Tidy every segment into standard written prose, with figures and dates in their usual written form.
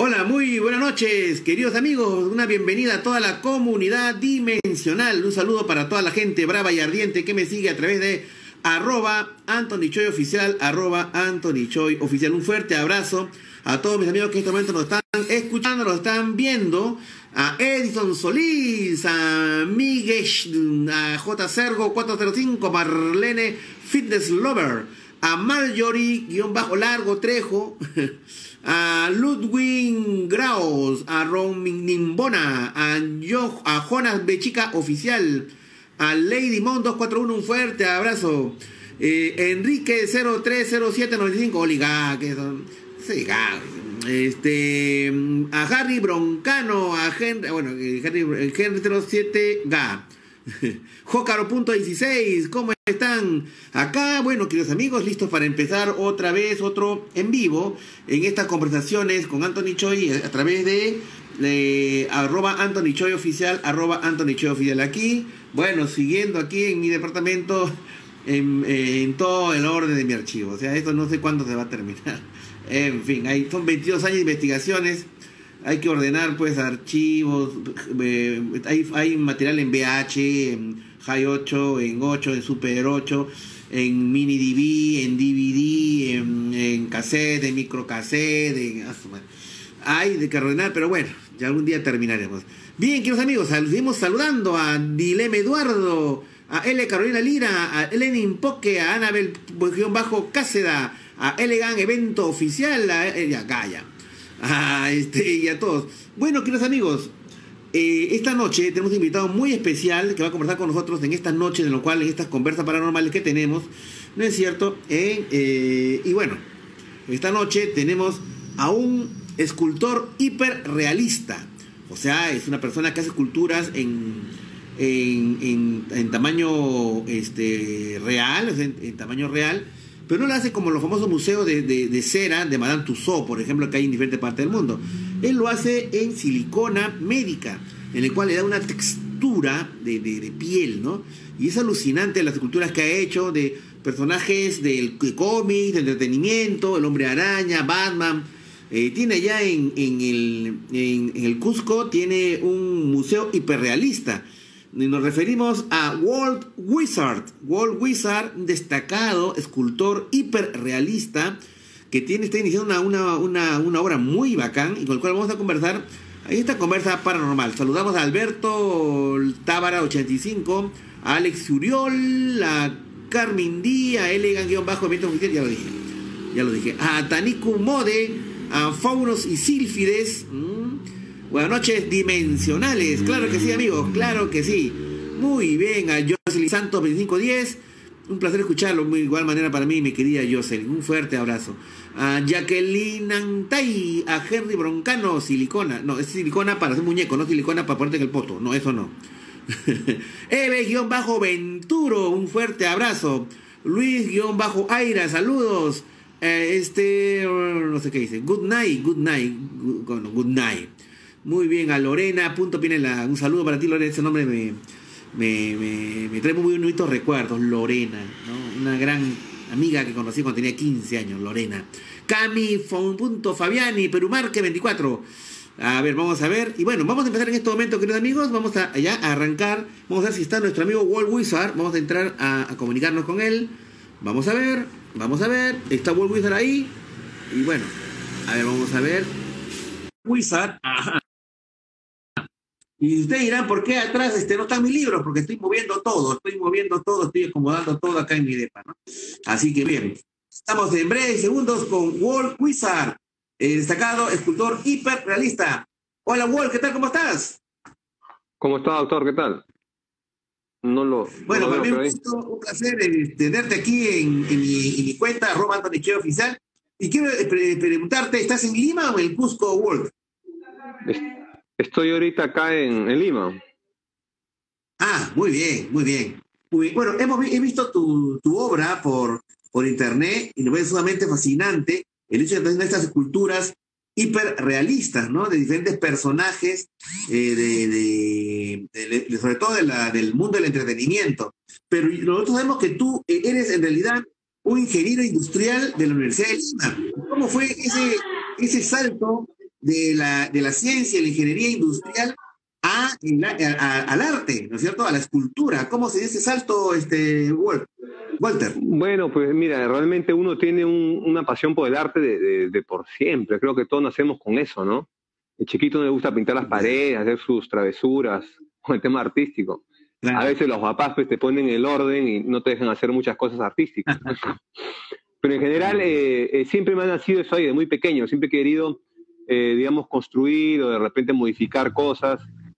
Hola, muy buenas noches, queridos amigos. Una bienvenida a toda la comunidad dimensional. Un saludo para toda la gente brava y ardiente que me sigue a través de @AnthonyChoyOficial, @AnthonyChoyOficial. Un fuerte abrazo a todos mis amigos que en este momento nos están escuchando, nos están viendo. A Edison Solís, a Miguel, a J. Sergo 405, Marlene Fitness Lover, a Marjorie-Largo Trejo, a Ludwig Graus, a Ron Nimbona, a Jonas Bechica Oficial, a Lady Mon 241, un fuerte abrazo. Enrique 030795, Oliga, que son. Sí, a Harry Broncano, a Henry, Henry 07 Ga. Jócaro.16, ¿cómo están? Acá, bueno, queridos amigos, listos para empezar otra vez otro en vivo en estas conversaciones con Anthony Choi a través de @AnthonyChoyOficial, @AnthonyChoyOficial. Aquí, bueno, siguiendo aquí en mi departamento en todo el orden de mi archivo. O sea, esto no sé cuándo se va a terminar. En fin, son 22 años de investigaciones. Hay que ordenar pues archivos, hay material en VH, en High 8, en Super 8, en Mini DV, en DVD, en cassette, en microcassette, hay de que ordenar, pero bueno, ya algún día terminaremos. Bien, queridos amigos, seguimos saludando a Dilema Eduardo, a L. Carolina Lira, a Lenin Poque, a Anabel-Cáceda, a Elegan Evento Oficial, a Gaia. Y a todos. Bueno, queridos amigos, esta noche tenemos un invitado muy especial que va a conversar con nosotros en estas noches, en lo cual en estas conversas paranormales que tenemos, ¿no es cierto? Y bueno, esta noche tenemos a un escultor hiperrealista. O sea, es una persona que hace esculturas en tamaño real, o sea, en tamaño real. Pero no lo hace como los famosos museos de cera de Madame Tussauds, por ejemplo, que hay en diferentes partes del mundo. Él lo hace en silicona médica, en el cual le da una textura de piel, ¿no? Y es alucinante las esculturas que ha hecho de personajes de cómics, de entretenimiento, el Hombre Araña, Batman. Tiene allá en el Cusco, tiene un museo hiperrealista. Nos referimos a Walt Wizard. Walt Wizard, un destacado escultor hiperrealista que está iniciando una obra muy bacán y con el cual vamos a conversar en esta conversa paranormal. Saludamos a Alberto Tábara 85, a Alex Uriol, a Carmen Díaz, a Elegan-Evento Oficial, ya lo dije, a Taniku Mode, a Faunos y Sílfides. Buenas noches dimensionales, claro que sí, amigos, claro que sí. Muy bien, a Jocelyn Santos 2510, un placer escucharlo, de igual manera para mí, mi querida Jocelyn, un fuerte abrazo. A Jacqueline Antay, a Henry Broncano, silicona, no, es silicona para hacer muñeco, no silicona para ponerte en el poto, no, eso no. Eve-Venturo, un fuerte abrazo. Luis-Aira, saludos. No sé qué dice, good night. Muy bien, a Lorena, un saludo para ti, Lorena, ese nombre me trae muy bonitos recuerdos, Lorena, ¿no? Una gran amiga que conocí cuando tenía 15 años, Lorena. Cami, Fabiani, Perumarque 24. A ver, vamos a ver, y bueno, vamos a empezar en este momento, queridos amigos, vamos a arrancar, vamos a ver si está nuestro amigo Walt Wizard, vamos a entrar a comunicarnos con él, vamos a ver, está Walt Wizard ahí, y bueno, a ver, vamos a ver, Wizard, ajá. Y ustedes dirán, ¿por qué atrás no están mis libros? Porque estoy moviendo todo, estoy acomodando todo acá en mi depa, ¿no? Así que bien, estamos en breves segundos con Walt Wizard, destacado escultor hiperrealista. Hola Walt, ¿qué tal? ¿Cómo estás? ¿Cómo está, doctor? ¿Qué tal? Bueno, para mí un placer tenerte aquí en mi cuenta, @AnthonyChoyOficial. Y quiero preguntarte, ¿estás en Lima o en Cusco, Walt? Estoy ahorita acá en Lima. Ah, muy bien. Bueno, he visto tu obra por internet y me parece sumamente fascinante el hecho de tener estas esculturas hiperrealistas, ¿no? De diferentes personajes, sobre todo del mundo del entretenimiento. Pero nosotros sabemos que tú eres en realidad un ingeniero industrial de la Universidad de Lima. ¿Cómo fue ese salto de la ciencia y la ingeniería industrial al arte, ¿no es cierto? A la escultura. ¿Cómo se dice ese salto, Walter? Bueno, pues mira, realmente uno tiene una pasión por el arte de por siempre. Creo que todos nacemos con eso, ¿no? El chiquito no le gusta pintar las paredes, hacer sus travesuras con el tema artístico. Claro. A veces los papás pues, te ponen el orden y no te dejan hacer muchas cosas artísticas. Pero en general siempre me ha nacido eso ahí, de muy pequeño. Siempre he querido, digamos, construir o de repente modificar cosas.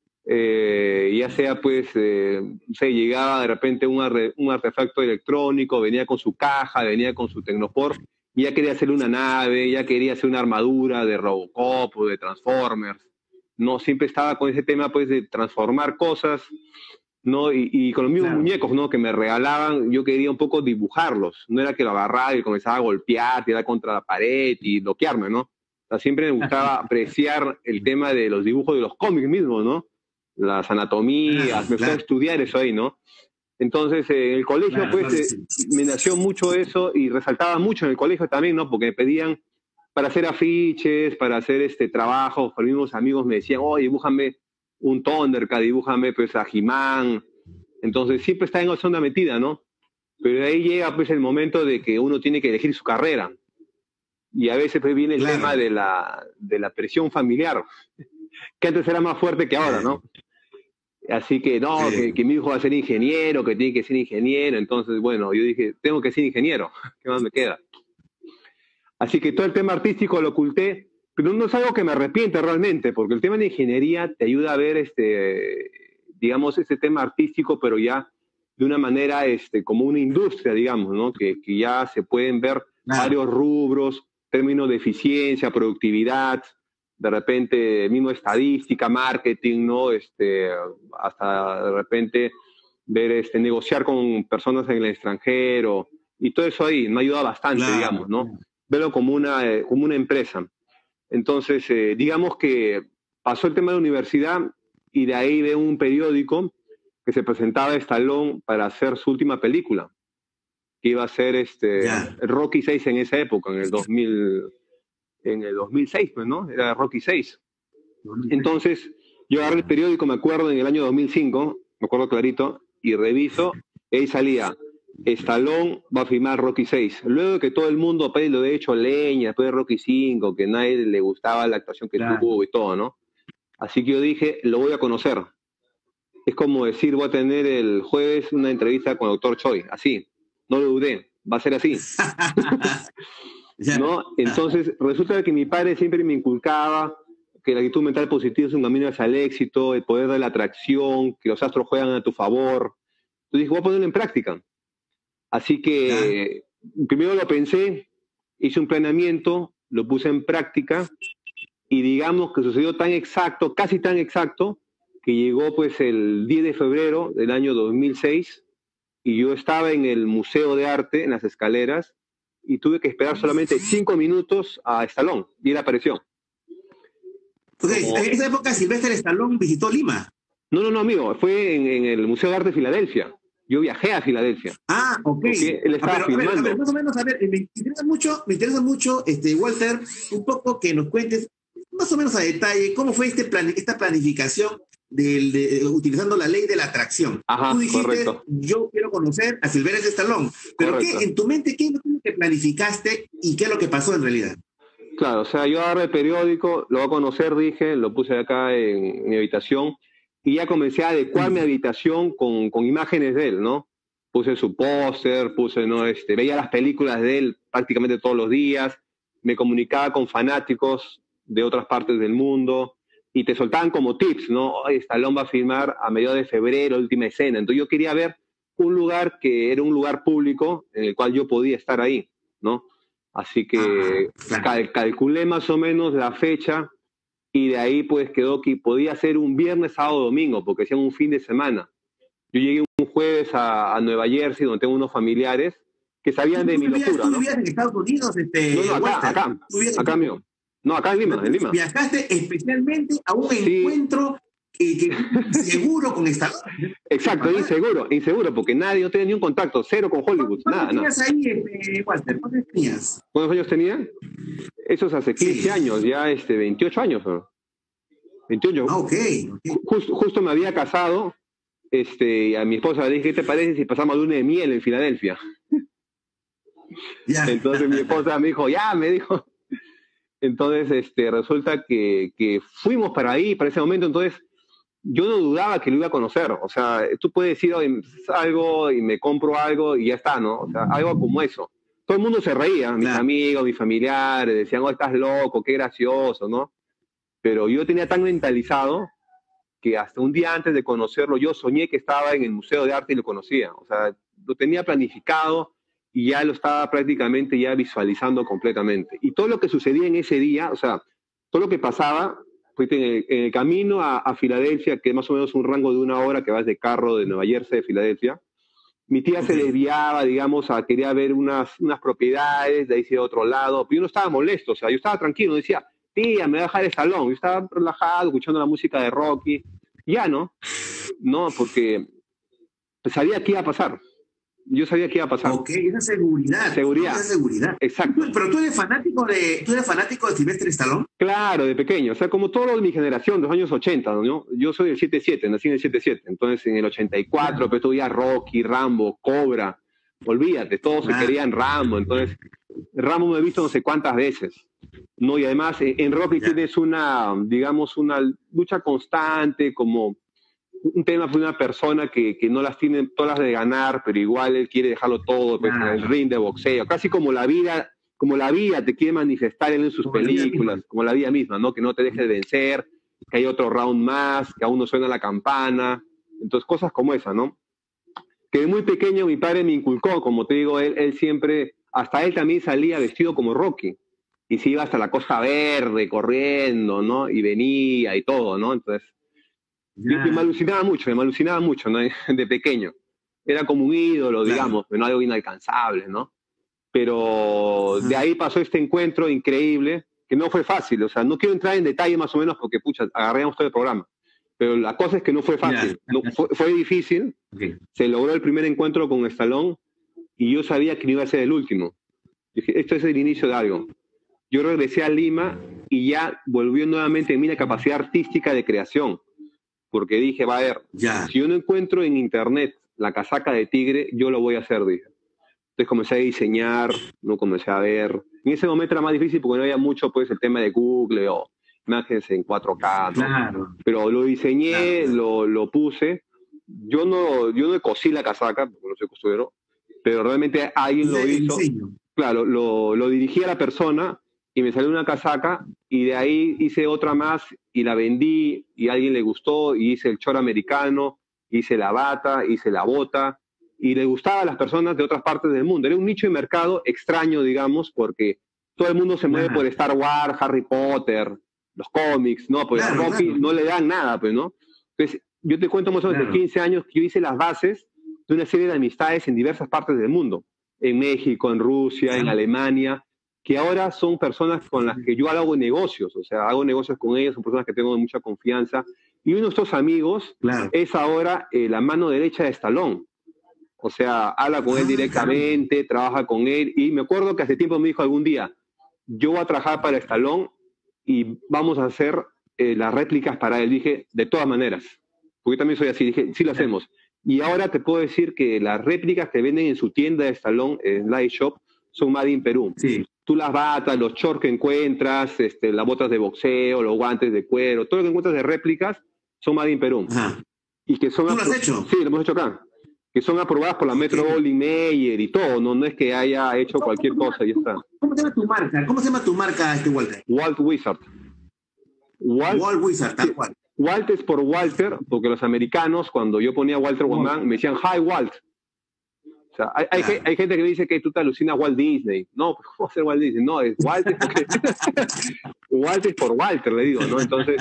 Ya sea pues, llegaba de repente un artefacto electrónico, venía con su caja, venía con su Tecnopor, y ya quería hacer una nave, ya quería hacer una armadura de Robocop o de Transformers. No, siempre estaba con ese tema pues de transformar cosas, ¿no? Y con los mismos muñecos, ¿no? Que me regalaban, yo quería un poco dibujarlos. No era que lo agarraba y comenzaba a golpear, tirar contra la pared y bloquearme, ¿no? O sea, siempre me gustaba apreciar el tema de los dibujos de los cómics mismos, ¿no? Las anatomías, me fui a estudiar eso ahí, ¿no? Entonces, en el colegio, me nació mucho eso y resaltaba mucho en el colegio también, ¿no? Porque me pedían para hacer afiches, para hacer trabajos, con mis mismos amigos me decían, oye, dibújame un Thundercat, dibújame pues a He-Man. Entonces, siempre está en esa onda metida, ¿no? Pero de ahí llega pues el momento de que uno tiene que elegir su carrera. Y a veces pues viene el tema de la presión familiar, que antes era más fuerte que ahora, ¿no? Así que no, que mi hijo va a ser ingeniero, que tiene que ser ingeniero. Entonces, bueno, yo dije, tengo que ser ingeniero, ¿qué más me queda? Así que todo el tema artístico lo oculté, pero no es algo que me arrepiente realmente, porque el tema de ingeniería te ayuda a ver, digamos, ese tema artístico, pero ya de una manera como una industria, digamos, ¿no? Que ya se pueden ver varios rubros, términos de eficiencia, productividad, de repente mismo estadística, marketing, ¿no? Hasta de repente ver, negociar con personas en el extranjero, y todo eso ahí me ayuda bastante, digamos, ¿no? Verlo como una empresa. Entonces, digamos que pasó el tema de la universidad y de ahí veo un periódico que se presentaba a Stallone para hacer su última película, que iba a ser Rocky 6 en esa época, en el 2006, pues, ¿no? Era Rocky 6. Entonces, yo agarré el periódico, me acuerdo, en el año 2005, me acuerdo clarito, y reviso, y ahí salía, Stallone va a filmar Rocky 6. Luego de que todo el mundo pues, lo de hecho leña, después de Rocky 5, que nadie le gustaba la actuación que tuvo y todo, ¿no? Así que yo dije, lo voy a conocer. Es como decir, voy a tener el jueves una entrevista con el doctor Choi, así, no lo dudé, va a ser así. ¿No? Entonces, resulta que mi padre siempre me inculcaba que la actitud mental positiva es un camino hacia el éxito, el poder de la atracción, que los astros juegan a tu favor. Entonces dije, voy a ponerlo en práctica. Así que primero lo pensé, hice un planeamiento, lo puse en práctica y digamos que sucedió tan exacto, casi tan exacto, que llegó pues el 10 de febrero del año 2006 y yo estaba en el Museo de Arte, en las escaleras, y tuve que esperar solamente 5 minutos a Stallone y él apareció. En esa época Sylvester Stallone visitó Lima. No, amigo, fue en el Museo de Arte de Filadelfia. Yo viajé a Filadelfia. Ok. Él estaba filmando. A ver, más o menos, me interesa mucho, Walter, un poco que nos cuentes más o menos a detalle cómo fue esta planificación utilizando la ley de la atracción. Ajá, tú dijiste, correcto. Yo quiero conocer a Sylvester Stallone, pero en tu mente, ¿qué es lo que planificaste y qué es lo que pasó en realidad? Claro, o sea, yo agarré el periódico, lo voy a conocer, dije, lo puse acá en mi habitación, y ya comencé a adecuar mi habitación con imágenes de él, ¿no? Puse su póster, veía las películas de él prácticamente todos los días, me comunicaba con fanáticos de otras partes del mundo, y te soltaban como tips, ¿no? Oye, Stallone va a filmar a mediados de febrero, última escena. Entonces yo quería ver un lugar que era un lugar público en el cual yo podía estar ahí, ¿no? Así que calculé más o menos la fecha y de ahí pues quedó que podía ser un viernes, sábado, domingo, porque hacían un fin de semana. Yo llegué un jueves a Nueva Jersey, donde tengo unos familiares que sabían de mi locura, ¿no? ¿Tú vivías en Estados Unidos? Acá, amigo. No, acá en Lima, Viajaste especialmente a un encuentro Seguro con esta. Exacto, inseguro, porque nadie, no tenía ni un contacto, cero con Hollywood, nada. ¿Cuántos ahí, Walter? ¿Cuántos tenías? ¿Cuántos años tenía? Eso es hace 15 años, ya 28 años. 28. Ah, ok. Justo me había casado, a mi esposa le dije, ¿qué te parece si pasamos luna de miel en Filadelfia? Ya. Entonces mi esposa me dijo, me dijo. Entonces, resulta que fuimos para ahí, para ese momento, entonces yo no dudaba que lo iba a conocer. O sea, tú puedes decir, oye, algo y me compro algo y ya está, ¿no? O sea, algo como eso. Todo el mundo se reía, mis amigos, mis familiares, decían, oh, estás loco, qué gracioso, ¿no? Pero yo tenía tan mentalizado que hasta un día antes de conocerlo, yo soñé que estaba en el Museo de Arte y lo conocía. O sea, lo tenía planificado y ya lo estaba prácticamente ya visualizando completamente. Y todo lo que sucedía en ese día, o sea, todo lo que pasaba, pues en el camino a Filadelfia, que es más o menos un rango de 1 hora que vas de carro de Nueva Jersey a Filadelfia, mi tía se desviaba, digamos, quería ver unas propiedades, de ahí se iba a otro lado, pero yo no estaba molesto, o sea, yo estaba tranquilo, decía, tía, me voy a dejar el salón, yo estaba relajado, escuchando la música de Rocky, ya, ¿no? No, porque sabía qué iba a pasar. Yo sabía que iba a pasar. Ok, esa seguridad. Seguridad. Esa seguridad. Exacto. Pero tú eres fanático de Sylvester Stallone. Claro, de pequeño. O sea, como todos de mi generación, de los años 80, ¿no? Yo soy del 77, nací en el 77. Entonces, en el 84, pues tú veías Rocky, Rambo, Cobra. Olvídate, todos se querían Rambo. Entonces, Rambo me he visto no sé cuántas veces. ¿No? Y además, en Rocky tienes una lucha constante, como un tema de una persona que no las tiene todas las de ganar, pero igual él quiere dejarlo todo, pues, en el ring de boxeo, casi como la vida te quiere manifestar él en sus películas, como la vida misma, ¿no? Que no te deje de vencer, que hay otro round más, que aún no suena la campana, entonces cosas como esa, ¿no? Que de muy pequeño mi padre me inculcó, como te digo, él siempre, hasta él también salía vestido como Rocky, y se iba hasta la Costa Verde corriendo, ¿no? Y venía y todo, ¿no? Entonces, me alucinaba mucho, ¿no? De pequeño. Era como un ídolo, digamos, pero no algo inalcanzable, ¿no? Pero de ahí pasó este encuentro increíble, que no fue fácil, o sea, no quiero entrar en detalle más o menos porque, pucha, agarramos todo el programa, pero la cosa es que no fue fácil, fue difícil, se logró el primer encuentro con Stallone y yo sabía que no iba a ser el último. Dije, esto es el inicio de algo. Yo regresé a Lima y ya volvió nuevamente en mí la capacidad artística de creación. Porque dije, va a ver, si yo no encuentro en internet la casaca de tigre, yo lo voy a hacer, dije. Entonces comencé a diseñar, no comencé a ver. En ese momento era más difícil porque no había mucho, pues, el tema de Google o imágenes en 4K, ¿no? Claro. Pero lo diseñé, lo puse. Yo no cosí la casaca, porque no soy costurero, pero realmente alguien lo hizo. Claro, lo dirigí a la persona y me salió una casaca y de ahí hice otra más y la vendí y a alguien le gustó y hice el short americano, hice la bata, hice la bota y le gustaba a las personas de otras partes del mundo. Era un nicho de mercado extraño, digamos, porque todo el mundo se mueve por Star Wars, Harry Potter, los cómics, ¿no? Pues a Rocky no le dan nada, pues, ¿no? Entonces, yo te cuento más o menos de 15 años que yo hice las bases de una serie de amistades en diversas partes del mundo, en México, en Rusia, en Alemania, que ahora son personas con las que yo hago negocios, o sea, hago negocios con ellos, son personas que tengo mucha confianza, y uno de estos amigos es ahora la mano derecha de Stallone, o sea, habla con él directamente, trabaja con él, y me acuerdo que hace tiempo me dijo algún día, yo voy a trabajar para Stallone y vamos a hacer las réplicas para él. Dije, de todas maneras, porque yo también soy así, dije, sí lo hacemos. Y ahora te puedo decir que las réplicas que venden en su tienda de Stallone, en Light Shop, son Made in Perú. Sí. Tú las batas, los shorts que encuentras, las botas de boxeo, los guantes de cuero, todo lo que encuentras de réplicas son Made in Perú. Y que son ¿Tú lo has hecho? Sí, lo hemos hecho acá. Que son aprobadas por la Metro Goldwyn Mayer y todo, no es que haya hecho cualquier cosa y ya está. ¿Cómo se llama tu marca? ¿Cómo se llama tu marca, Walter? Walt Wizard. Walt Wizard, tal cual. Walt es por Walter, porque los americanos, cuando yo ponía Walter Guamán, me decían, hi, Walt. O sea, hay gente que dice que tú te alucinas Walt Disney. No, pues, ¿cómo hacer Walt Disney? No, es Walter porque... Walt es por Walter, le digo, ¿no? Entonces...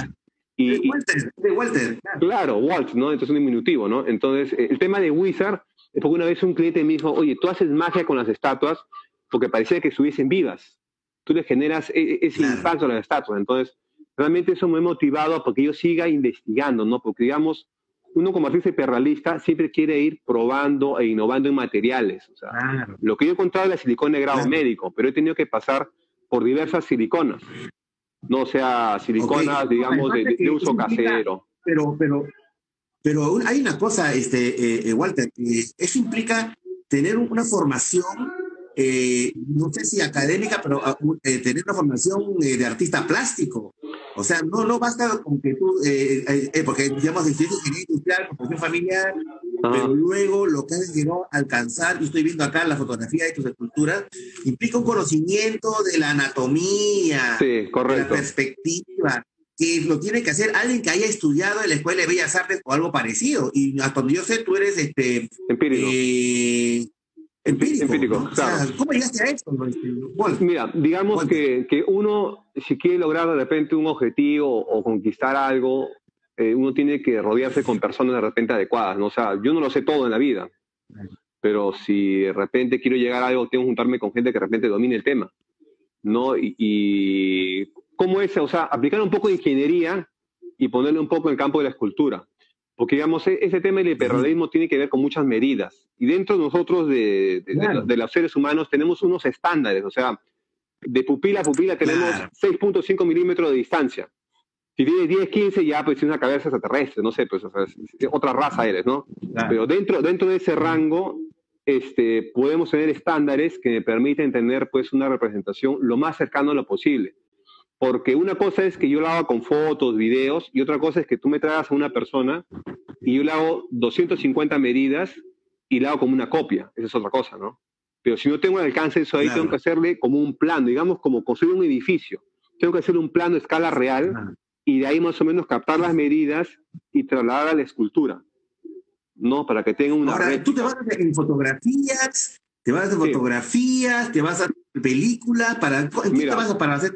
De Walter. Claro, Walt, ¿no? Entonces un diminutivo, ¿no? Entonces, el tema de Wizard es porque una vez un cliente me dijo, oye, tú haces magia con las estatuas porque parecía que estuviesen vivas. Tú le generas ese impacto a las estatuas. Entonces, realmente eso me ha motivado a que yo siga investigando, ¿no? Porque, digamos, uno como artista hiperrealista siempre quiere ir probando e innovando en materiales. O sea, Claro, lo que yo he encontrado es la silicona de grado claro. médico, pero he tenido que pasar por diversas siliconas. No sea Ok. siliconas, No, digamos, además de que de eso uso implica, casero. pero, pero, pero hay una cosa, Walter, eso implica tener una formación, no sé si académica, pero tener una formación de artista plástico. O sea, no basta con que tú, porque digamos, si es ingeniería industrial, profesión familiar, pero Ajá. luego lo que has llegado a alcanzar, yo estoy viendo acá la fotografía de tus esculturas, implica un conocimiento de la anatomía, Sí, de la correcto. perspectiva, que lo tiene que hacer alguien que haya estudiado en la Escuela de Bellas Artes o algo parecido. Y hasta donde yo sé, tú eres Empírico. eh, empírico, Empírico, ¿no? O sea, claro. ¿cómo llegaste a esto, Mira, digamos Walter? que uno, si quiere lograr de repente un objetivo o conquistar algo, uno tiene que rodearse con personas de repente adecuadas, ¿no? O sea, yo no lo sé todo en la vida, pero si de repente quiero llegar a algo, tengo que juntarme con gente que de repente domine el tema, ¿no? Y cómo es, o sea, aplicar un poco de ingeniería y ponerle un poco en el campo de la escultura. Porque, digamos, ese tema del Ujú. hiperrealismo tiene que ver con muchas medidas. Y dentro de nosotros, Claro, de los seres humanos, tenemos unos estándares. O sea, de pupila a pupila tenemos claro, 6.5 milímetros de distancia. Si tienes 10, 15, ya pues es una cabeza extraterrestre, no sé, pues o sea, otra raza eres, ¿no? claro. Pero dentro de ese rango, podemos tener estándares que me permiten tener pues una representación lo más cercano a lo posible. Porque una cosa es que yo lo haga con fotos, videos, y otra cosa es que tú me traigas a una persona y yo le hago 250 medidas y la hago como una copia. Esa es otra cosa, ¿no? Pero si no tengo el alcance de eso ahí, tengo que Claro. hacerle como un plano, digamos, como construir un edificio. Tengo que hacer un plano a escala real Ajá. y de ahí más o menos captar las medidas y trasladar a la escultura, ¿no? Para que tenga una Ahora, tú te réplica. vas en fotografías, te vas a Sí, fotografías, te vas a películas, ¿en qué te mira, vas a para hacer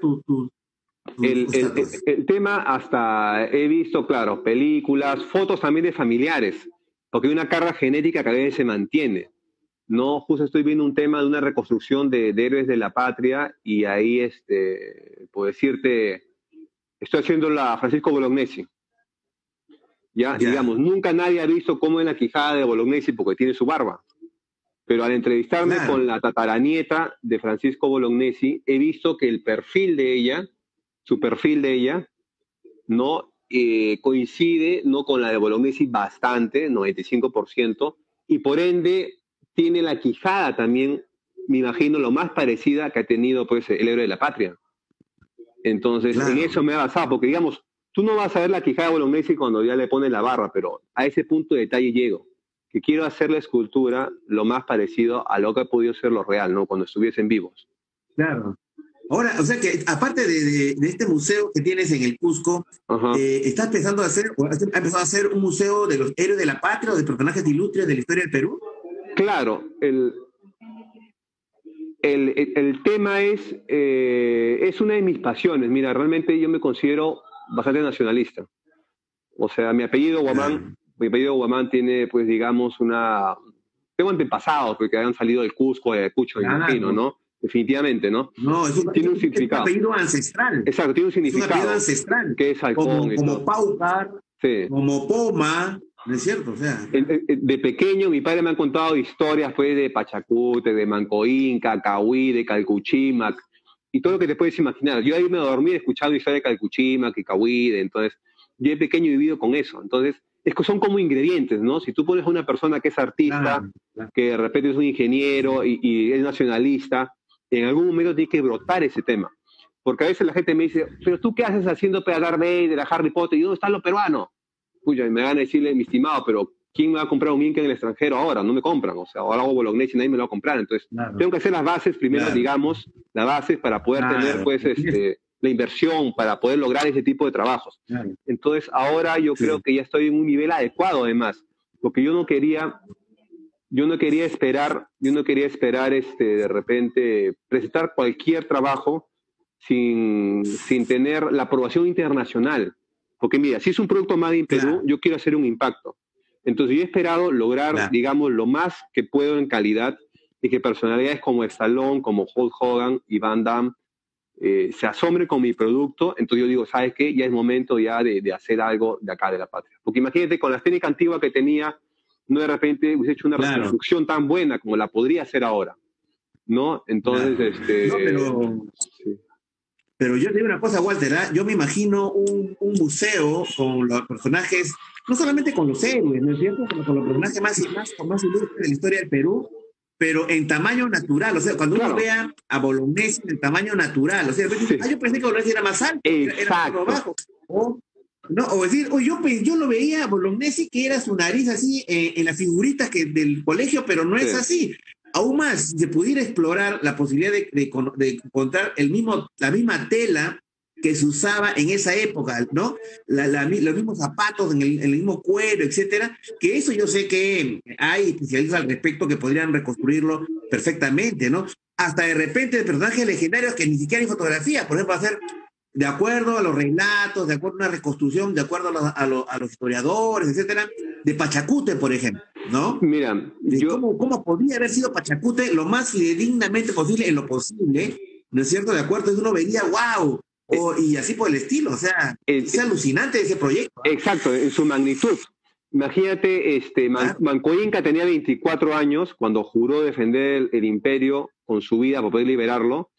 tus estatuas? el tema hasta he visto, claro, películas, fotos también de familiares, porque hay una carga genética que a veces se mantiene. No, justo estoy viendo un tema de una reconstrucción de héroes de la patria y ahí, puedo decirte, estoy haciendo la Francisco Bolognesi. Ya, y Ya, digamos, nunca nadie ha visto cómo es la quijada de Bolognesi porque tiene su barba. Pero al entrevistarme claro, con la tataranieta de Francisco Bolognesi, he visto que el perfil de ella, su perfil de ella, no coincide no con la de Bolognesi bastante, 95%, y por ende tiene la quijada también, me imagino, lo más parecida que ha tenido pues el héroe de la patria. Entonces, en claro. eso me he basado, porque digamos, tú no vas a ver la quijada de Bolognesi cuando ya le pones la barra, pero a ese punto de detalle llego, que quiero hacer la escultura lo más parecido a lo que ha podido ser lo real, ¿no? Cuando estuviesen vivos. Claro. Ahora, o sea que aparte de este museo que tienes en el Cusco, Ajá. ¿estás pensando hacer, o has empezado a hacer un museo de los héroes de la patria o de personajes ilustres de la historia del Perú? Claro, el tema es una de mis pasiones. Mira, realmente yo me considero bastante nacionalista. O sea, Claro. Mi apellido Guamán tiene, pues, digamos, tengo antepasados porque han salido del Cusco, de Ayacucho, me imagino, Claro. ¿no? Definitivamente, ¿no? No, Tiene un es un significado. apellido ancestral. Exacto, tiene un Es un apellido significado, ancestral. que es halcón y Como todo. Paucar, Sí. como Poma, ¿no es cierto? O sea, De pequeño, mi padre me ha contado historias, pues, de Pachacute, de Mancoinca, Cahuí, de Calcuchímac, y todo lo que te puedes imaginar. Yo ahí me dormí escuchando historias de Calcuchímac y Cahuí, entonces, yo de pequeño he vivido con eso. Entonces, es que son como ingredientes, ¿no? Si tú pones a una persona que es artista, claro, claro. que de repente es un ingeniero y es nacionalista, en algún momento tiene que brotar ese tema. Porque a veces la gente me dice, pero tú qué haces haciendo Darth Vader, a Harry Potter, y dónde está lo peruano. Puya, y me van a decirle, mi estimado, pero ¿quién me va a comprar un Inca en el extranjero ahora? No me compran, o sea, ahora hago Bolognese y nadie me lo va a comprar. Entonces, Claro, tengo que hacer las bases primero, claro, digamos, las bases para poder tener, claro, pues, la inversión para poder lograr ese tipo de trabajos. claro, Entonces, ahora yo creo sí, que ya estoy en un nivel adecuado, además, porque yo no quería esperar, de repente, presentar cualquier trabajo sin tener la aprobación internacional. Porque mira, si es un producto Made in Perú, claro, yo quiero hacer un impacto. Entonces yo he esperado lograr, claro, digamos, lo más que puedo en calidad y que personalidades como Stallone, como Hulk Hogan y Van Damme se asombren con mi producto, entonces yo digo, ¿sabes qué? Ya es momento ya de hacer algo de acá, de la patria. Porque imagínate, con la técnica antigua que tenía, no de repente hubiese hecho una reconstrucción tan buena como la podría hacer ahora, ¿no? Entonces, No, sí. Pero yo te digo una cosa, Walter, ¿eh? Yo me imagino un museo con los personajes, no solamente con los héroes, ¿no es cierto?, sino con los personajes más ilustres de la historia del Perú, pero en tamaño natural. O sea, cuando uno vea a Bolognesi en tamaño natural, o sea, yo pensé que Bolognesi era más alto, era más bajo. O decir, yo lo veía a Bolognesi que era su nariz así en las figuritas del colegio, pero no es así. Aún más, si se pudiera explorar la posibilidad de encontrar la misma tela que se usaba en esa época, ¿no? Los mismos zapatos en el mismo cuero, etcétera, que eso yo sé que hay especialistas al respecto que podrían reconstruirlo perfectamente, ¿no? Hasta de repente de personajes legendarios que ni siquiera hay fotografía, por ejemplo, hacer de acuerdo a los relatos, de acuerdo a una reconstrucción, de acuerdo a los historiadores, etcétera, de Pachacute, por ejemplo, ¿no? Mira, ¿Cómo podría haber sido Pachacute lo más fidedignamente posible en lo posible, ¿no es cierto? De acuerdo, uno vería, wow, y así por el estilo, o sea, es alucinante ese proyecto, ¿no? Exacto, en su magnitud. Imagínate, Manco Inca tenía 24 años cuando juró defender el imperio con su vida para poder liberarlo,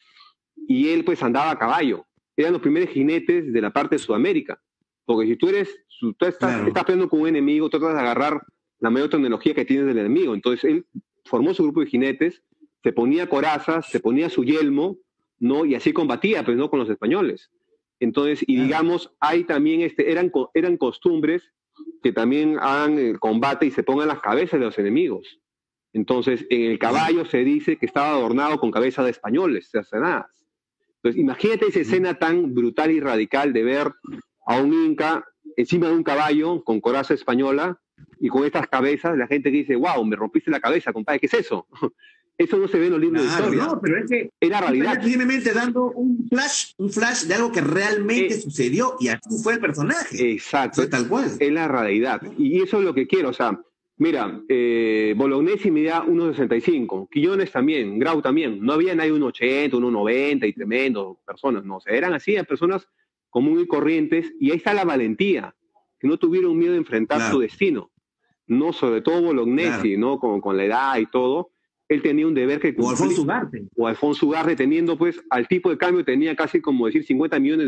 y él pues andaba a caballo. Eran los primeros jinetes de la parte de Sudamérica. Porque si tú estás peleando con un enemigo, tú tratas de agarrar la mayor tecnología que tienes del enemigo. Entonces él formó su grupo de jinetes, se ponía corazas, se ponía su yelmo, ¿no? Y así combatía, pues, ¿no? Con los españoles. Entonces, y digamos, hay también, eran costumbres que también hagan combate y se pongan las cabezas de los enemigos. Entonces, en el caballo se dice que estaba adornado con cabezas de españoles, cercenadas. Entonces, imagínate esa escena tan brutal y radical de ver a un inca encima de un caballo con coraza española y con estas cabezas, la gente que dice, wow, me rompiste la cabeza, compadre, ¿qué es eso? Eso no se ve en los libros de historia. No, pero es que era realidad. Simplemente dando un flash de algo que realmente sucedió y así fue el personaje. Exacto. Fue tal cual. Es la realidad. Y eso es lo que quiero, o sea, mira, Bolognesi medía 1,65, Quiñones también, Grau también. No había nadie 1,80, 1,90 y tremendo personas, no. O sea, eran así, personas comunes y corrientes, y ahí está la valentía, que no tuvieron miedo de enfrentar su destino. No, sobre todo Bolognesi, ¿no? Con la edad y todo, él tenía un deber que cumplir. O Alfonso Ugarte, teniendo pues, al tipo de cambio tenía casi como decir $50 millones.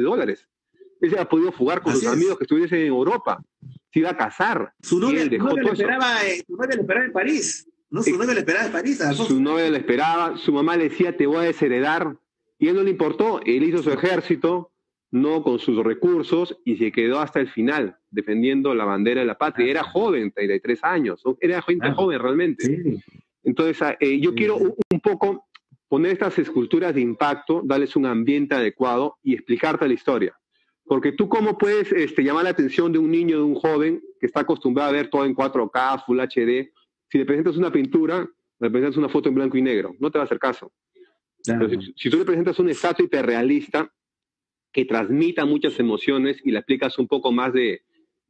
Él se ha podido fugar con sus amigos que estuviesen en Europa. Se iba a casar. Su novia le esperaba en París. No, su novia le esperaba en París. Su novia le esperaba, su mamá le decía, te voy a desheredar. Y a él no le importó. Él hizo su ejército, no con sus recursos, y se quedó hasta el final, defendiendo la bandera de la patria. Era joven, 33 años. Era gente joven realmente. Sí. Entonces, yo quiero un poco poner estas esculturas de impacto, darles un ambiente adecuado y explicarte la historia. Porque tú, ¿cómo puedes llamar la atención de un niño, de un joven que está acostumbrado a ver todo en 4K, Full HD? Si le presentas una pintura, le presentas una foto en blanco y negro, no te va a hacer caso. Claro. Entonces, si tú le presentas una estatua hiperrealista que transmita muchas emociones y le aplicas un poco más de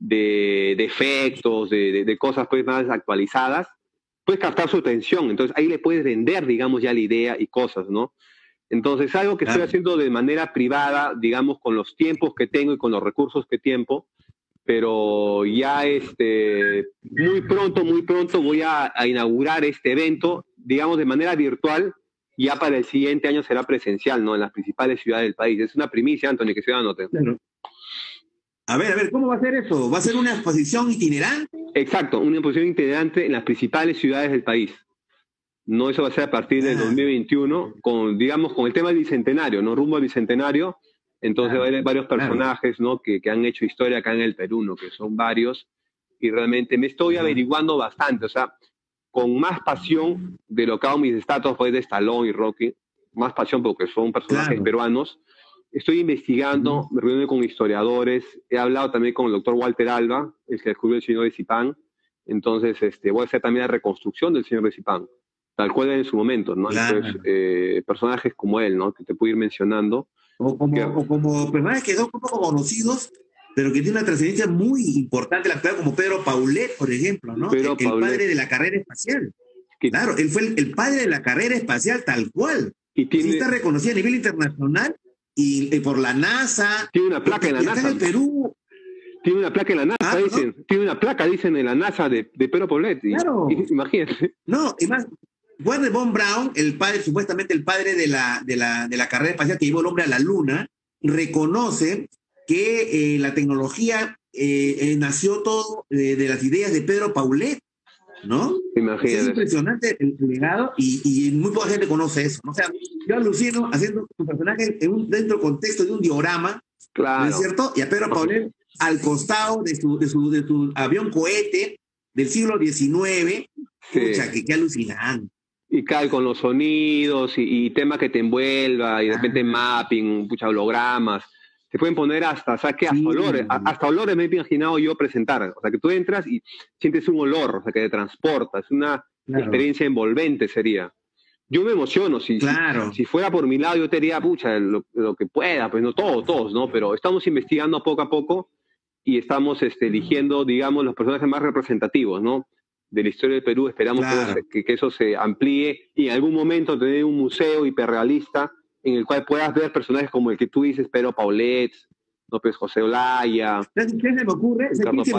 efectos, de cosas pues más actualizadas, puedes captar su atención. Entonces ahí le puedes vender, digamos, ya la idea y cosas, ¿no? Entonces, algo que estoy haciendo de manera privada, digamos, con los tiempos que tengo y con los recursos que tengo, pero ya muy pronto voy a inaugurar este evento, digamos, de manera virtual. Ya para el siguiente año será presencial, ¿no? En las principales ciudades del país. Es una primicia, Anthony, que se anote. Claro. A ver, ¿cómo va a ser eso? ¿Va a ser una exposición itinerante? Exacto, una exposición itinerante en las principales ciudades del país. No, eso va a ser a partir del 2021, con el tema del Bicentenario, ¿no? Rumbo al Bicentenario. Entonces va a haber varios personajes, ¿no? Que han hecho historia acá en el Perú, ¿no? Que son varios. Y realmente me estoy averiguando bastante, o sea, con más pasión de lo que hago mis estatuas pues, de Stallone y Rocky, más pasión porque son personajes peruanos. Estoy investigando, me reúno con historiadores, he hablado también con el doctor Walter Alba, el que descubrió el señor de Zipán. Entonces voy a hacer también la reconstrucción del señor de Zipán, tal cual en su momento, ¿no? Claro. Entonces, personajes como él, ¿no? Que te puedo ir mencionando. O como personajes que son un poco conocidos, pero que tienen una trascendencia muy importante en la actualidad, como Pedro Paulet, por ejemplo, ¿no? El padre de la carrera espacial. Claro, él fue el padre de la carrera espacial tal cual. Y está reconocido a nivel internacional y por la NASA. Tiene una placa en la NASA. Acá en el Perú. Tiene una placa en la NASA, dicen. ¿No? Tiene una placa, dicen, en la NASA de Pedro Paulet. Claro. Imagínate. No, y más, Wernher von Braun, el padre, supuestamente el padre de la carrera espacial que llevó el hombre a la Luna, reconoce que la tecnología nació todo de las ideas de Pedro Paulet, ¿no? Imagínate. Es impresionante el legado y muy poca gente conoce eso, ¿no? O sea, yo alucino haciendo tu personaje dentro del contexto de un diorama, claro. ¿no es cierto? Y a Pedro Paulet al costado de su avión cohete del siglo XIX. Pucha, qué alucinante. Y cae con los sonidos y temas que te envuelva y de repente mapping, pucha, hologramas. Te pueden poner hasta, ¿sabes qué? Hasta olores. Hasta olores me he imaginado yo presentar. O sea, que tú entras y sientes un olor, o sea, que te transporta. Es una experiencia envolvente sería. Yo me emociono. Si fuera por mi lado, yo te diría, pucha, lo que pueda. Pues no todos, ¿no? Pero estamos investigando poco a poco y estamos eligiendo, digamos, los personajes más representativos, ¿no? De la historia del Perú. Esperamos que eso se amplíe y en algún momento tener un museo hiperrealista en el cual puedas ver personajes como el que tú dices, Pedro Paulet, López José Olaya. ¿Qué se me ocurre?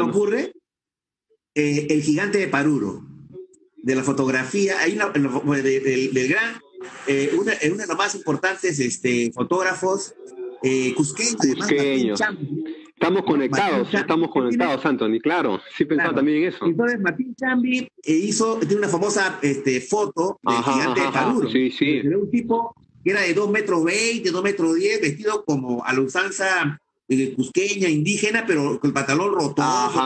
El gigante de Paruro, de la fotografía, hay del gran, uno de los más importantes fotógrafos cusqueños. Estamos conectados, Anthony, claro. Sí pensaba también en eso. Entonces, Martín Chambi tiene una famosa foto del gigante de Paruro. Sí. Era un tipo que era de 2,20 m, 2,10 m, vestido como a la usanza cusqueña, indígena, pero con el pantalón roto.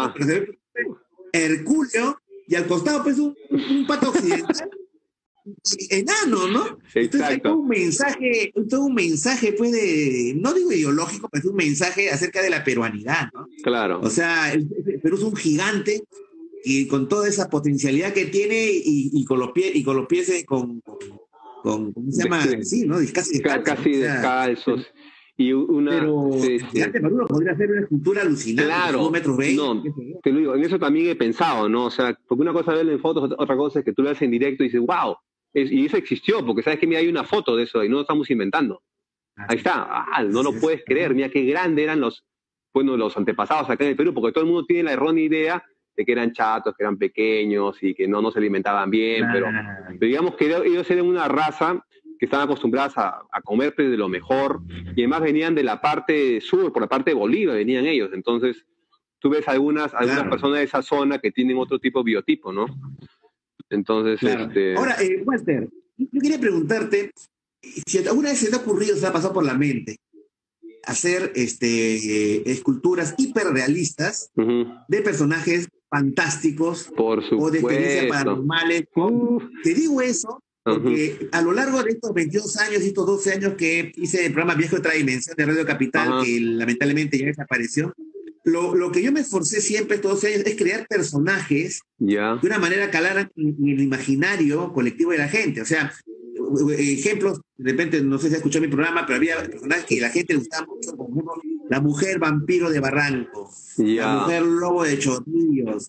Hercúleo, y al costado, pues, un pato occidental. Enano, ¿no? Entonces hay todo un mensaje, pues, no digo ideológico, pero es un mensaje acerca de la peruanidad, ¿no? Claro. O sea, el Perú es un gigante y con toda esa potencialidad que tiene y con los pies ¿cómo se llama? Sí, ¿no? Casi descalzos. Y pero el gigante Maduro podría ser una escultura alucinante. Claro. 2,20 m. No, te lo digo, en eso también he pensado, ¿no? O sea, porque una cosa es verlo en fotos, otra cosa es que tú lo ves en directo y dices, wow. Y eso existió, porque sabes que mira, hay una foto de eso y no lo estamos inventando. Ahí está. No lo puedes creer. Mira qué grandes eran los antepasados acá en el Perú, porque todo el mundo tiene la errónea idea de que eran chatos, que eran pequeños y que no se alimentaban bien, pero digamos que ellos eran una raza que estaban acostumbradas a comer de lo mejor y además venían de la parte sur, por la parte de Bolivia venían ellos. Entonces tú ves algunas personas de esa zona que tienen otro tipo de biotipo, ¿no? Entonces, Ahora, Walter, yo quería preguntarte si alguna vez se te ha ocurrido, se ha pasado por la mente hacer esculturas hiperrealistas de personajes fantásticos o de experiencias paranormales. Te digo eso porque a lo largo de estos 22 años y estos 12 años que hice el programa Viaje a otra dimensión de Radio Capital, que lamentablemente ya desapareció, lo que yo me esforcé siempre estos 12 años es crear personajes de una manera que calaran en el imaginario colectivo de la gente. O sea, ejemplos, de repente, no sé si has escuchado mi programa, pero había personajes que la gente le gustaba mucho, como ejemplo, la mujer vampiro de Barranco, la mujer lobo de Chorrillos,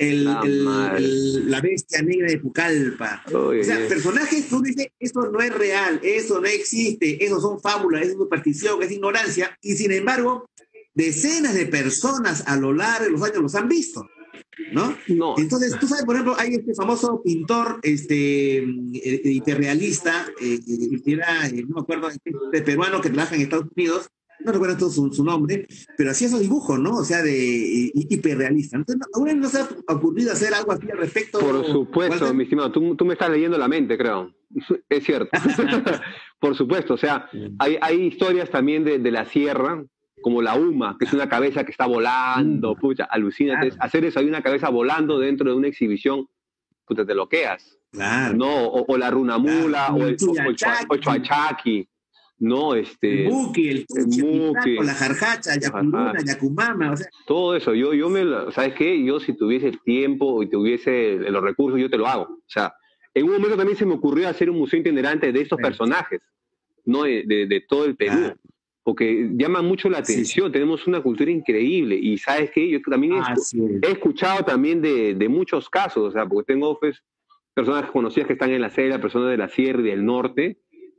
la bestia negra de Pucallpa. O sea, personajes que uno dice, esto no es real, eso no existe, eso son fábulas, es superstición, es ignorancia, y sin embargo, decenas de personas a lo largo de los años los han visto, ¿no? Entonces, tú sabes, por ejemplo, hay este famoso pintor hiperrealista, que era, no me acuerdo, peruano que trabaja en Estados Unidos, no recuerdo todo su nombre, pero hacía esos dibujos, ¿no? O sea, de hiperrealista. Entonces, ¿aún no se ha ocurrido hacer algo así al respecto? Por supuesto, Walter? Mi estimado, tú me estás leyendo la mente, creo. Es cierto. Por supuesto, o sea, hay historias también de la sierra, como la UMA, que es una cabeza que está volando, pucha, alucínate. Hacer eso, hay una cabeza volando dentro de una exhibición, puta, te loqueas. ¿No? O la runamula, o el chuachaki. No, el buki, el tuche, la jarjacha, yacuruna, yacumama, o sea. Todo eso, ¿sabes qué? Yo si tuviese el tiempo y tuviese los recursos, yo te lo hago. O sea, en un momento también se me ocurrió hacer un museo itinerante de estos personajes, ¿no? De todo el Perú. Porque llama mucho la atención, tenemos una cultura increíble. Y ¿sabes qué? Yo también he escuchado también de muchos casos, o sea, porque tengo personas conocidas que están en la selva, personas de la sierra y del norte,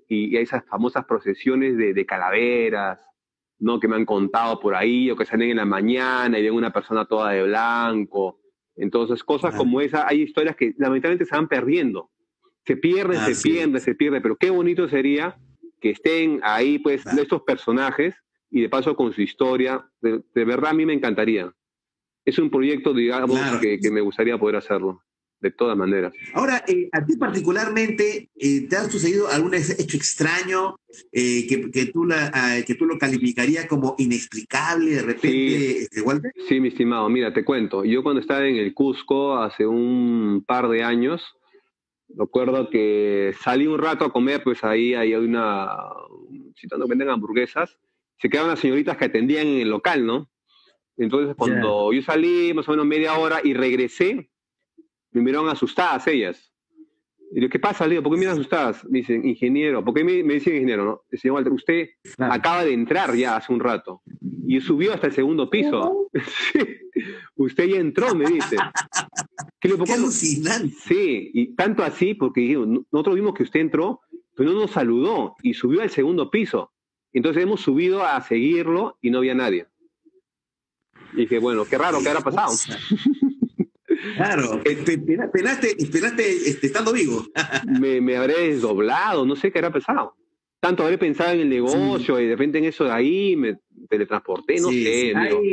y esas famosas procesiones de calaveras, ¿no? Que me han contado por ahí, o que salen en la mañana y ven una persona toda de blanco. Entonces, cosas como esa, hay historias que lamentablemente se van perdiendo. Se pierden, se pierden, pero qué bonito sería que estén ahí, pues, estos personajes, y de paso con su historia. De verdad, a mí me encantaría. Es un proyecto, digamos, que me gustaría poder hacerlo, de todas maneras. Ahora, a ti particularmente, ¿te ha sucedido algún hecho extraño que tú lo calificarías como inexplicable de repente, Walter? Sí, mi estimado, mira, te cuento. Yo cuando estaba en el Cusco hace un par de años, recuerdo que salí un rato a comer, pues ahí hay un sitio donde venden hamburguesas. Se quedaban las señoritas que atendían en el local, ¿no? Entonces, cuando yo salí, más o menos media hora, y regresé, me miraron asustadas ellas. Y digo, ¿qué pasa, Leo? ¿Por qué miran asustadas? Me dicen, ingeniero. ¿Por qué me dicen ingeniero, no? El señor Walter, usted acaba de entrar ya hace un rato. Y subió hasta el segundo piso. Sí. Usted ya entró, me dice. ¡Qué alucinante! Sí, y tanto así, porque dijimos, nosotros vimos que usted entró, pero no nos saludó, y subió al segundo piso. Entonces hemos subido a seguirlo, y no había nadie. Y dije, bueno, qué raro, ¿qué habrá pasado? Claro, esperaste estando vivo. me habré desdoblado, no sé qué habrá pasado. Tanto habré pensado en el negocio y de repente en eso de ahí me teletransporté, no sé.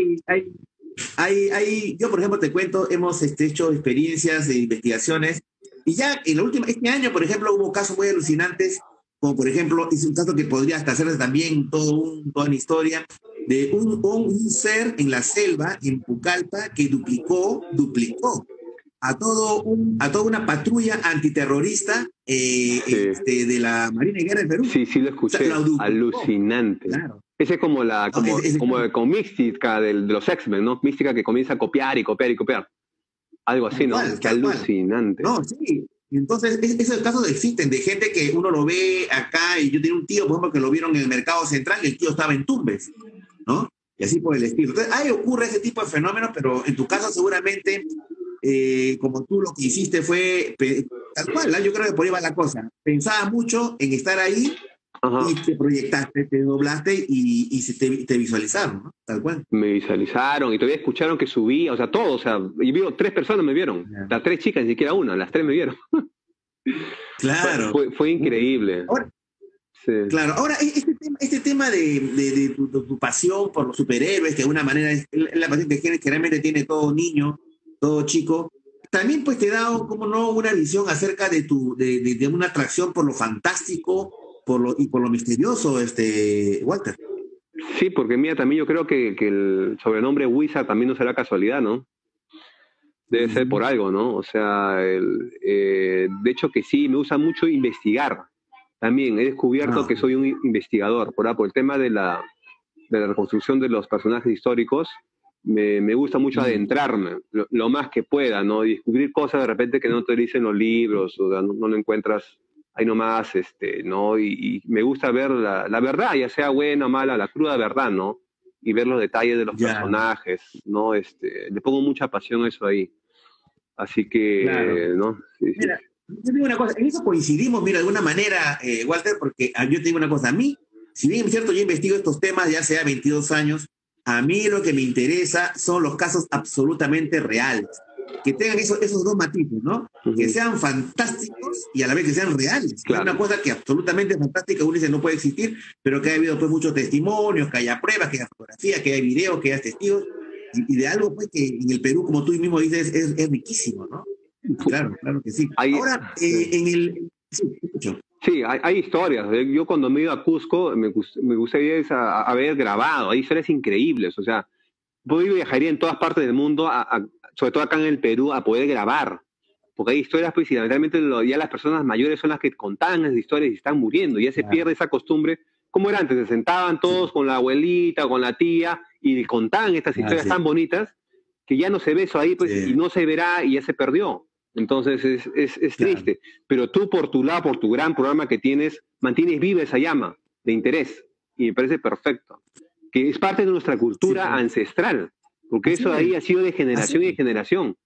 Yo, por ejemplo, te cuento, hemos hecho experiencias de investigaciones y ya este año, por ejemplo, hubo casos muy alucinantes, como por ejemplo, hice un caso que podría hasta hacerles también toda una historia de un ser en la selva, en Pucallpa, que duplicó a toda una patrulla antiterrorista de la Marina de Guerra del Perú. Sí, lo escuché. O sea, alucinante. Claro. Ese es como con Mística de los X-Men, ¿no? Mística que comienza a copiar y copiar y copiar. Algo así, ¿no? Qué alucinante. No, sí. Entonces, esos casos existen, de gente que uno lo ve acá, y yo tenía un tío, por ejemplo, que lo vieron en el mercado central, y el tío estaba en Tumbes, ¿no? Y así por el estilo. Entonces, ahí ocurre ese tipo de fenómenos, pero en tu caso seguramente, como tú lo que hiciste fue, tal cual, yo creo que por ahí va la cosa. Pensabas mucho en estar ahí, y te proyectaste, te doblaste y te visualizaron, ¿no? Tal cual. Me visualizaron y todavía escucharon que subía, o sea, todo, o sea, y vio 3 personas me vieron, las 3 chicas, ni siquiera una, las 3 me vieron. Claro. Fue increíble. Ahora, claro, ahora este tema de tu pasión por los superhéroes, que de alguna manera es la pasión que generalmente tiene todo niño, todo chico, también pues te da, como no, una visión acerca de una atracción por lo fantástico, por lo misterioso, Walter. Sí, porque mira, también yo creo que el sobrenombre Wizard también no será casualidad, ¿no? Debe ser por algo, ¿no? O sea, de hecho que sí, me gusta mucho investigar. También he descubierto que soy un investigador, por el tema de la reconstrucción de los personajes históricos. Me gusta mucho adentrarme lo más que pueda, ¿no? Y descubrir cosas de repente que no te dicen los libros, o sea, no lo encuentras ahí nomás, ¿no? Y me gusta ver la verdad, ya sea buena o mala, la cruda verdad, ¿no? Y ver los detalles de los personajes, ¿no? Le pongo mucha pasión a eso ahí. Así que, ¿no? Sí, mira, yo digo una cosa, en eso coincidimos, mira, de alguna manera, Walter, porque yo te digo una cosa, a mí, si bien es cierto, yo investigo estos temas ya sea 22 años, a mí lo que me interesa son los casos absolutamente reales, que tengan esos dos matices, ¿no? Que sean fantásticos y a la vez que sean reales. Claro. Es una cosa que absolutamente fantástica, uno dice no puede existir, pero que ha habido pues muchos testimonios, que haya pruebas, que haya fotografías, que haya videos, que haya testigos, y de algo pues que en el Perú, como tú mismo dices, es riquísimo, ¿no? Claro que sí. Ahora, en el... Sí, hay historias. Yo cuando me he ido a Cusco, me gustaría haber grabado. Hay historias increíbles. O sea, yo viajaría en todas partes del mundo, sobre todo acá en el Perú, a poder grabar. Porque hay historias, pues, y lamentablemente ya las personas mayores son las que contaban esas historias y están muriendo. Y ya se pierde esa costumbre. ¿Cómo era antes? Se sentaban todos con la abuelita, con la tía, y contaban estas historias tan bonitas, que ya no se ve eso ahí, pues, y no se verá, y ya se perdió. Entonces es triste. Pero tú, por tu lado, por tu gran programa que tienes, mantienes viva esa llama de interés. Y me parece perfecto. Que es parte de nuestra cultura ancestral. Porque eso ahí ha sido de generación en generación.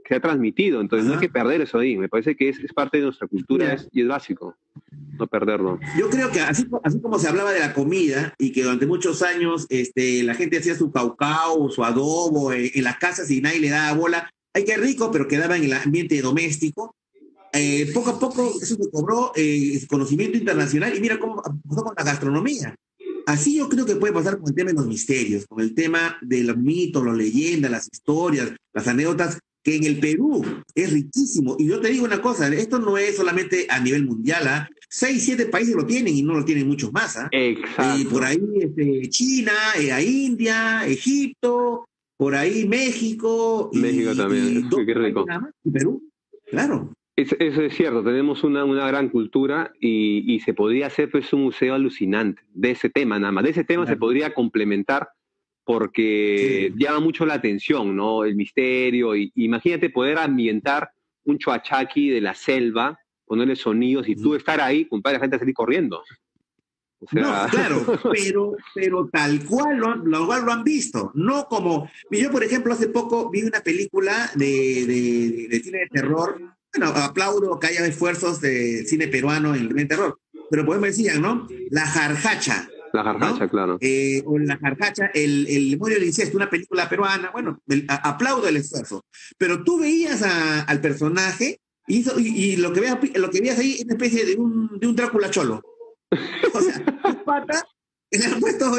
que se ha transmitido, entonces no hay que perder eso ahí, me parece que es parte de nuestra cultura y es básico no perderlo. Yo creo que así como se hablaba de la comida y que durante muchos años la gente hacía su caucao, su adobo en las casas y nadie le daba bola, ay, qué rico, pero quedaba en el ambiente doméstico. Poco a poco eso se cobró conocimiento internacional y mira cómo pasó con la gastronomía. Así yo creo que puede pasar con el tema de los misterios, con el tema de los mitos, las leyendas, las historias, las anécdotas, que en el Perú es riquísimo. Y yo te digo una cosa, esto no es solamente a nivel mundial, ¿ah? 6, 7 países lo tienen y no lo tienen muchos más. ¿Ah? Exacto. Por ahí China, a India, Egipto, por ahí México. México también, qué rico. Y Perú, claro. Eso es cierto, tenemos una gran cultura y se podría hacer pues un museo alucinante de ese tema nada más. De ese tema se podría complementar porque llama mucho la atención, ¿no? El misterio. Y imagínate poder ambientar un chuachaqui de la selva, ponerle sonidos y tú estar ahí, compadre, la gente salir corriendo. O sea... No, claro, pero tal cual lo han visto. No como... Yo, por ejemplo, hace poco vi una película de cine de terror. Bueno, aplaudo que haya esfuerzos de cine peruano en el cine de terror. Pero pues me decían, ¿no? La Jarjacha. La Jarjacha, ¿no? Claro. O La Jarjacha, el demonio del incesto, una película peruana. Bueno, aplaudo el esfuerzo. Pero tú veías al personaje y lo que veías ahí es una especie de un Drácula cholo. O sea, el pata le han puesto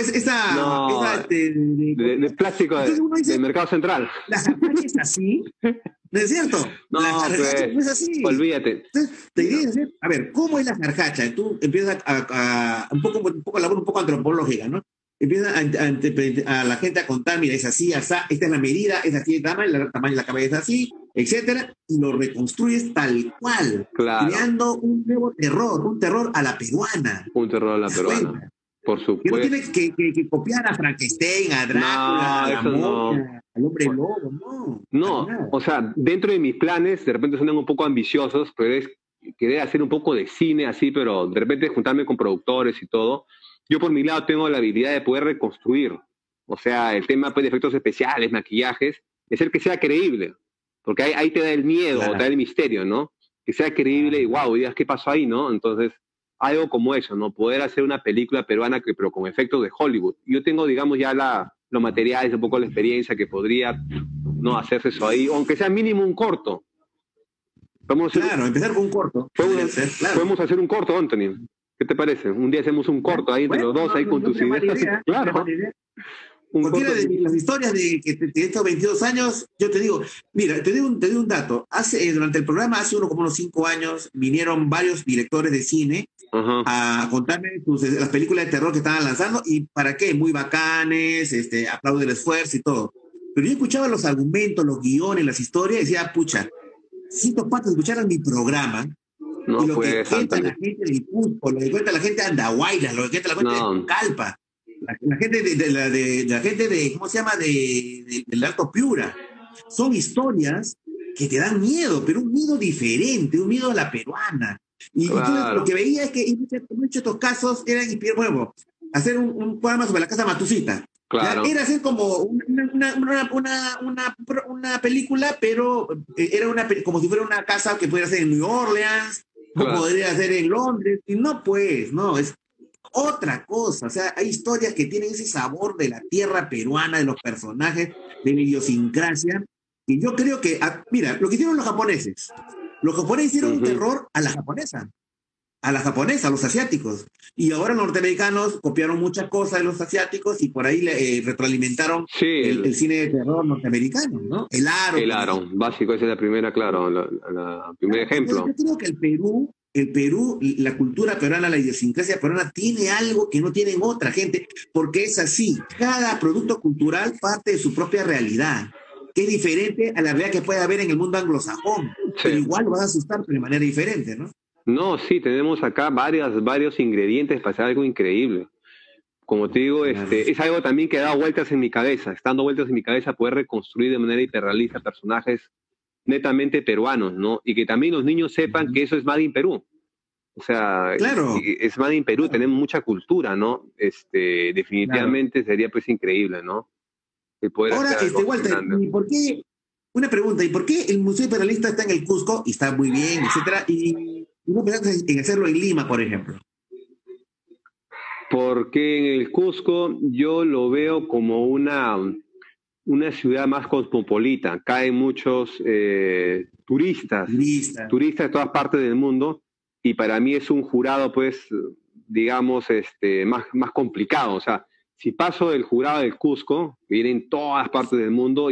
de plástico del Mercado Central. La Jarjacha es así. ¿No es cierto? No, la jarjacha pues, no es así. Olvídate. Entonces, te diría decir, a ver, ¿cómo es la jarjacha? Tú empiezas un poco labor un poco antropológica, ¿no? Empiezas a la gente a contar, mira, es así, esta es la medida, es así, el tamaño de la cabeza es así, etcétera, y lo reconstruyes tal cual, claro, creando un nuevo terror, un terror a la peruana. Un terror a la peruana. Por supuesto. Que no tienes que copiar a Frankenstein, a Drácula, a la momia, al hombre lobo, no. No, o sea, dentro de mis planes, de repente suenan un poco ambiciosos, pero es querer hacer un poco de cine así, pero de repente juntarme con productores y todo. Yo por mi lado tengo la habilidad de poder reconstruir. O sea, el tema pues, de efectos especiales, maquillajes, es el que sea creíble. Porque ahí te da el miedo, te da el misterio, ¿no? Que sea creíble y wow, digas, ¿qué pasó ahí, no? Entonces... algo como eso, ¿no? Poder hacer una película peruana pero con efectos de Hollywood. Yo tengo, digamos, ya los materiales, un poco la experiencia que podría, ¿no? Hacerse eso ahí, aunque sea mínimo un corto. Empezar con un corto. Podemos hacer un corto, Anthony. ¿Qué te parece? Un día hacemos un corto ahí entre los dos, ahí con tus ideas. Claro. Cualquiera de las historias de estos 22 años, yo te digo, mira, te doy un dato. Durante el programa, hace como unos 5 años, vinieron varios directores de cine a contarme las películas de terror que estaban lanzando y para qué, muy bacanes, aplaudo el esfuerzo y todo. Pero yo escuchaba los argumentos, los guiones, las historias y decía, pucha, si estos patos escucharan mi programa, no, y lo pues, que cuenta la gente del Cusco, lo que cuenta la gente de Andahuaylas, lo que cuenta la gente de Calpa, la gente la gente de ¿cómo se llama? Del Alto Piura. Son historias que te dan miedo, pero un miedo diferente, un miedo a la peruana. Y entonces lo que veía es que en muchos de estos casos eran, bueno, hacer un programa sobre la casa Matusita. Claro. Era hacer como una película, pero era como si fuera una casa que pudiera ser en New Orleans, o podría ser en Londres, y no, pues, no, es otra cosa. O sea, hay historias que tienen ese sabor de la tierra peruana, de los personajes, de la idiosincrasia, y yo creo que, mira, lo que hicieron los japoneses hicieron un terror a la japonesa, a los asiáticos. Y ahora los norteamericanos copiaron muchas cosas de los asiáticos y por ahí retroalimentaron el cine de terror norteamericano, ¿no? El Aro, básico, esa es la primera, claro, el primer ejemplo. Yo creo que el Perú, la cultura peruana, la idiosincrasia peruana tiene algo que no tienen otra gente, porque es así. Cada producto cultural parte de su propia realidad, que es diferente a la realidad que puede haber en el mundo anglosajón. Pero igual lo vas a asustar, pero de manera diferente, ¿no? No, sí, tenemos acá varios ingredientes para hacer algo increíble. Como te digo, es algo también que da vueltas en mi cabeza, estando vueltas en mi cabeza, poder reconstruir de manera hiperrealista personajes netamente peruanos, ¿no? Y que también los niños sepan que eso es Made in Perú. O sea, es Made in Perú, tenemos mucha cultura, ¿no? Definitivamente sería pues increíble, ¿no? El poder ahora, Walter, ¿y por qué una pregunta, ¿y por qué el Museo Imperialista está en el Cusco y está muy bien, etcétera, y no pensás en hacerlo en Lima, por ejemplo? Porque en el Cusco yo lo veo como una ciudad más cosmopolita. Caen muchos turistas, Lista. turistas de todas partes del mundo, y para mí es un jurado, pues, digamos, más complicado. O sea, si paso del jurado del Cusco, que vienen todas partes del mundo,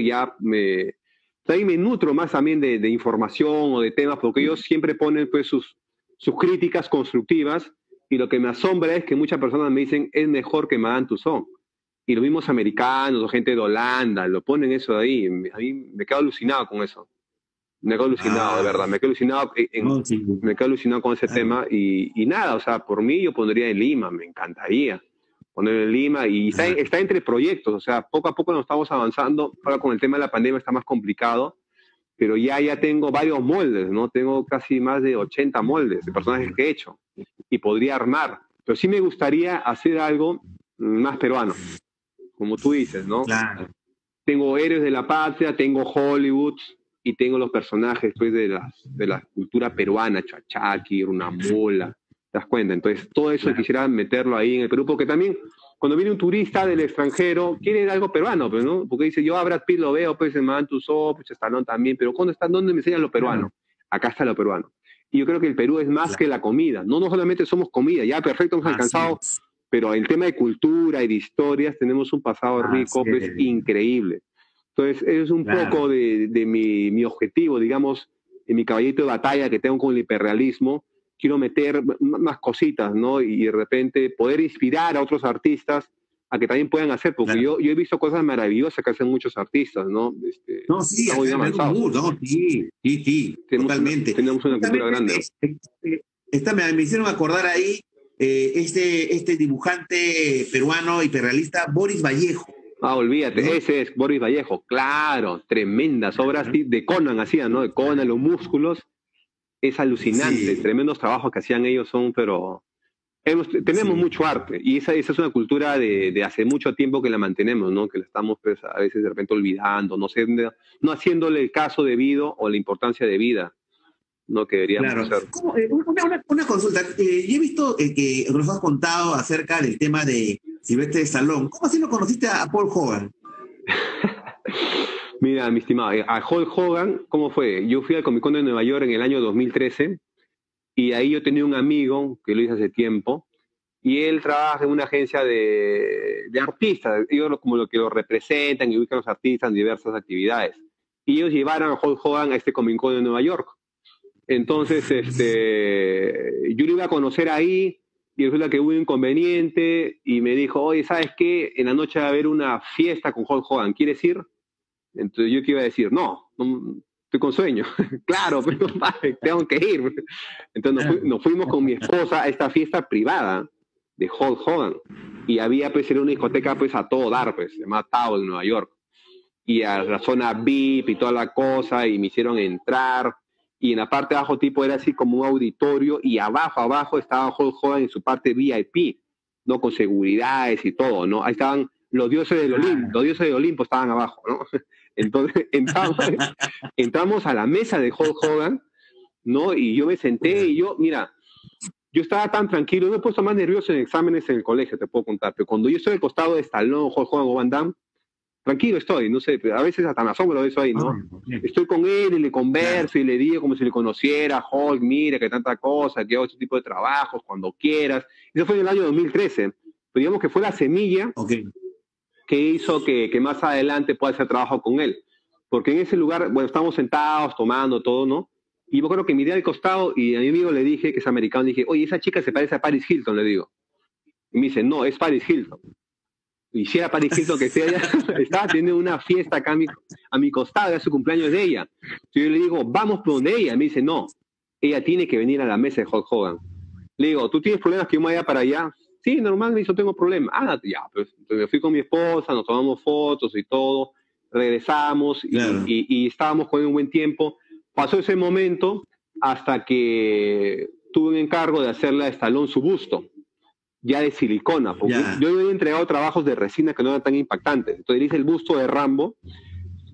ahí me nutro más también de información o de temas, porque ellos siempre ponen pues sus críticas constructivas, y lo que me asombra es que muchas personas me dicen es mejor que Madame Tussauds. Y los mismos americanos o gente de Holanda lo ponen eso de ahí. A mí me quedo alucinado con eso. Me quedo alucinado, de Ah, verdad. Me quedo alucinado, no, sí, me quedo alucinado con ese claro. tema. Y nada, o sea, por mí yo pondría en Lima, me encantaría poner en Lima. Y Ah, está entre proyectos, o sea, poco a poco nos estamos avanzando. Ahora con el tema de la pandemia está más complicado, pero ya tengo varios moldes, ¿no? Tengo casi más de 80 moldes de personajes que he hecho y podría armar. Pero sí me gustaría hacer algo más peruano, como tú dices, ¿no? claro. Tengo héroes de la patria, tengo Hollywood y tengo los personajes pues, de la cultura peruana, Chachaki, Runamula, ¿te das cuenta? Entonces, todo eso Claro. quisiera meterlo ahí en el Perú, porque también cuando viene un turista del extranjero, quiere algo peruano, pues, ¿no? Porque dice, yo a Brad Pitt lo veo, pues, en Madame Tussauds, pues, Stallone también, pero ¿cuándo está? ¿Dónde me enseñan lo peruano? Claro. Acá está lo peruano. Y yo creo que el Perú es más que Claro. la comida. No solamente somos comida, ya perfecto, hemos Así alcanzado, es. pero en tema de cultura y de historias tenemos un pasado Así rico, pues, es. increíble. Entonces, es un poco Claro. de mi objetivo, digamos, en mi caballito de batalla que tengo con el hiperrealismo. Quiero meter más cositas, ¿no? Y de repente poder inspirar a otros artistas a que también puedan hacer, porque Claro. yo he visto cosas maravillosas que hacen muchos artistas, ¿no? No, sí, Estamos acá bien en Perú, avanzados. no, sí, sí, sí, totalmente. Tenemos una cultura Justamente, grande. me hicieron acordar ahí este dibujante peruano hiperrealista, Boris Vallejo, Ah, olvídate, ¿no? ese es Boris Vallejo, claro, tremendas obras de Conan hacían, ¿no? De Conan, los músculos, es alucinante, Sí, tremendos trabajos que hacían ellos son, pero tenemos sí. mucho arte, y esa es una cultura de hace mucho tiempo que la mantenemos, ¿no? Que la estamos pues, a veces de repente olvidando, no haciéndole el caso debido o la importancia de vida, ¿no? Que deberíamos Claro. hacer. Una consulta. Yo he visto que nos has contado acerca del tema de Silvestre Stallone. ¿Cómo así lo conociste a Paul Hogan? Mira, mi estimado, a Hulk Hogan, ¿cómo fue? Yo fui al Comic Con de Nueva York en el año 2013 y ahí yo tenía un amigo que lo hice hace tiempo y él trabaja en una agencia de artistas, ellos como lo que lo representan y ubican a los artistas en diversas actividades. Y ellos llevaron a Hulk Hogan a este Comic Con de Nueva York. Entonces, yo lo iba a conocer ahí y resulta que hubo un inconveniente y me dijo, oye, ¿sabes qué? En la noche va a haber una fiesta con Hulk Hogan, ¿quieres ir? Entonces yo que iba a decir, no, estoy con sueño. Claro, pero padre, tengo que ir. Entonces nos fuimos con mi esposa a esta fiesta privada de Hulk Hogan. Y había pues era una discoteca pues a todo dar, pues, se llama Tao en Nueva York. Y a la zona VIP y toda la cosa, y me hicieron entrar. Y en la parte de abajo tipo era así como un auditorio, y abajo estaba Hulk Hogan en su parte VIP, ¿no? Con seguridades y todo, ¿no? Ahí estaban los dioses del Olimpo, los dioses del Olimpo estaban abajo, ¿no? Entonces entramos a la mesa de Hulk Hogan, ¿no? Y yo me senté y mira, yo estaba tan tranquilo, me he puesto más nervioso en exámenes en el colegio, te puedo contar, pero cuando yo estoy al costado de Stallone, Hulk Hogan o Van Damme, tranquilo estoy, no sé, pero a veces hasta me asombro de eso ahí, ¿no? Estoy con él y le converso Claro. y le digo como si le conociera, Hulk, mira, que tanta cosa, que hago este tipo de trabajos, cuando quieras. Eso fue en el año 2013, pero digamos que fue la semilla Ok. que hizo que más adelante pueda hacer trabajo con él. Porque en ese lugar, bueno, estábamos sentados, tomando todo, ¿no? Y yo creo que miré al costado y a mi amigo le dije, que es americano, dije, oye, esa chica se parece a Paris Hilton, le digo. Y me dice, no, es Paris Hilton. Y si era Paris Hilton que esté allá, estaba teniendo una fiesta acá a mi costado, era su cumpleaños de ella. Entonces yo le digo, vamos por donde ella. Me dice, no, ella tiene que venir a la mesa de Hulk Hogan. Le digo, ¿tú tienes problemas que yo me vaya para allá? Sí, normal, me dice, no tengo problema. Ah, ya, pues. Entonces me fui con mi esposa, nos tomamos fotos y todo, regresamos Claro. y estábamos con un buen tiempo. Pasó ese momento hasta que tuve un encargo de hacerle a Stallone su busto, ya de silicona, porque Ya. yo había entregado trabajos de resina que no eran tan impactantes. Entonces le hice el busto de Rambo,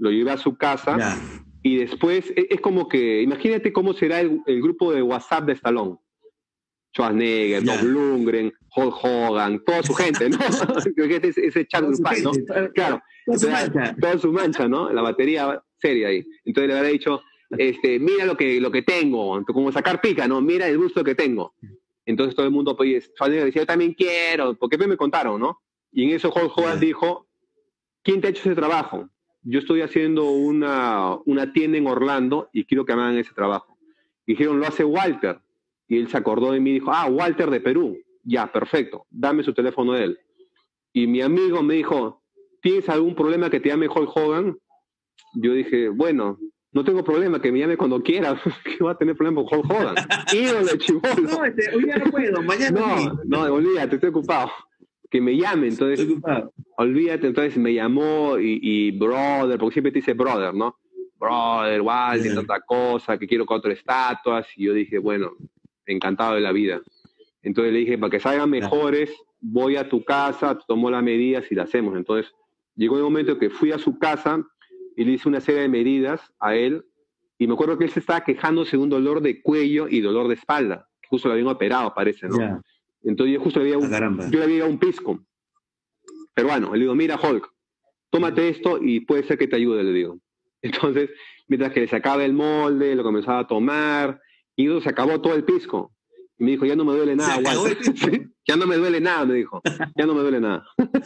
lo llevé a su casa y después es como que, imagínate cómo será el grupo de WhatsApp de Stallone. Schwarzenegger, Dolph Lundgren, Hulk Hogan, toda su gente, ¿no? ese chat grupal, ¿no? Claro, toda su mancha, ¿no? La batería seria ahí. Entonces le habrá dicho, mira lo que tengo, como sacar pica, ¿no? Mira el gusto que tengo. Entonces todo el mundo, pues, Schwarzenegger decía, yo también quiero, porque me contaron, ¿no? Y en eso Hulk Hogan dijo, ¿quién te ha hecho ese trabajo? Yo estoy haciendo una tienda en Orlando y quiero que me hagan ese trabajo. Y dijeron, lo hace Walter. Y él se acordó de mí y dijo, Walter de Perú. Ya, perfecto, dame su teléfono de él. Y mi amigo me dijo, ¿tienes algún problema que te llame Hulk Hogan? Yo dije, bueno, no tengo problema, que me llame cuando quiera. ¿Qué va a tener problema con Hulk Hogan? Ídolo, chibolo. No, hoy ya no puedo, mañana no, olvídate, estoy ocupado. Que me llame, entonces, olvídate, entonces me llamó y brother, porque siempre te dice brother, ¿no? Brother, Walter, tanta cosa, que quiero 4 estatuas. Y yo dije, bueno, encantado de la vida. Entonces le dije, para que salgan mejores, voy a tu casa, tomo las medidas y las hacemos. Entonces llegó el momento que fui a su casa y le hice una serie de medidas a él, y me acuerdo que él se estaba quejándose de un dolor de cuello y dolor de espalda, que justo lo habían operado, parece, ¿no? Entonces yo justo le había dado un pisco peruano. Le digo, mira, Hulk, tómate esto y puede ser que te ayude, le digo. Entonces, mientras que le sacaba el molde, lo comenzaba a tomar, y se acabó todo el pisco. Y me dijo, ya no me duele nada, Walter. Ya no me duele nada, me dijo. Ya no me duele nada.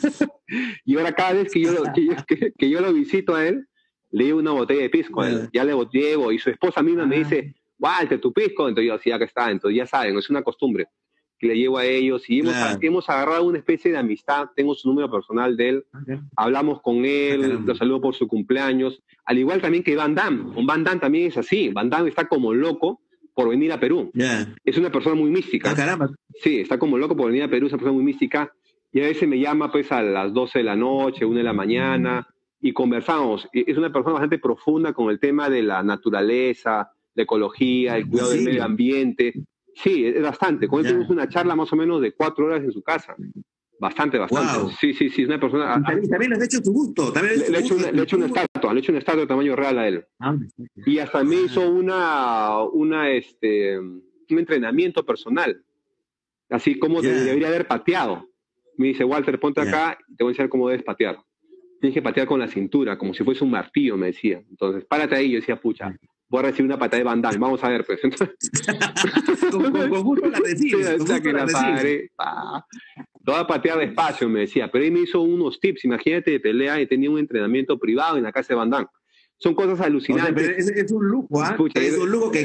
Y ahora cada vez que yo lo visito a él, le llevo una botella de pisco a él. Ya le llevo, y su esposa misma me dice, Walter, tu pisco. Entonces yo decía, acá está. Entonces ya saben, es una costumbre que le llevo a ellos, y hemos agarrado una especie de amistad. Tengo su número personal de él, hablamos con él, lo saludo por su cumpleaños, al igual también que Van Damme. Con Van Damme también es así. Van Damme está como loco por venir a Perú. Es una persona muy mística. Sí, está como loco por venir a Perú, es una persona muy mística, y a veces me llama pues a las 12 de la noche, 1 de la mañana, y conversamos. Es una persona bastante profunda con el tema de la naturaleza, la ecología, el cuidado del medio ambiente. Sí, es bastante. Con él tuvimos una charla más o menos de 4 horas en su casa. Bastante. Wow. Sí, es una persona... También le has hecho tu gusto. Le he hecho una estatua de tamaño real a él. Y hasta me hizo un entrenamiento personal. Así como debería haber pateado. Me dice, Walter, ponte acá y te voy a enseñar cómo debes patear. Tienes que patear con la cintura, como si fuese un martillo, me decía. Entonces, párate ahí. Yo decía, pucha, voy a recibir una patada de Van Damme, vamos a ver, pues. Entonces, con gusto la recibes. Toda pateada despacio, me decía. Pero él me hizo unos tips, imagínate, de pelea, y tenía un entrenamiento privado en la casa de Van Damme. Son cosas alucinantes. O sea, pero es un lujo, ¿ah? Es un lujo que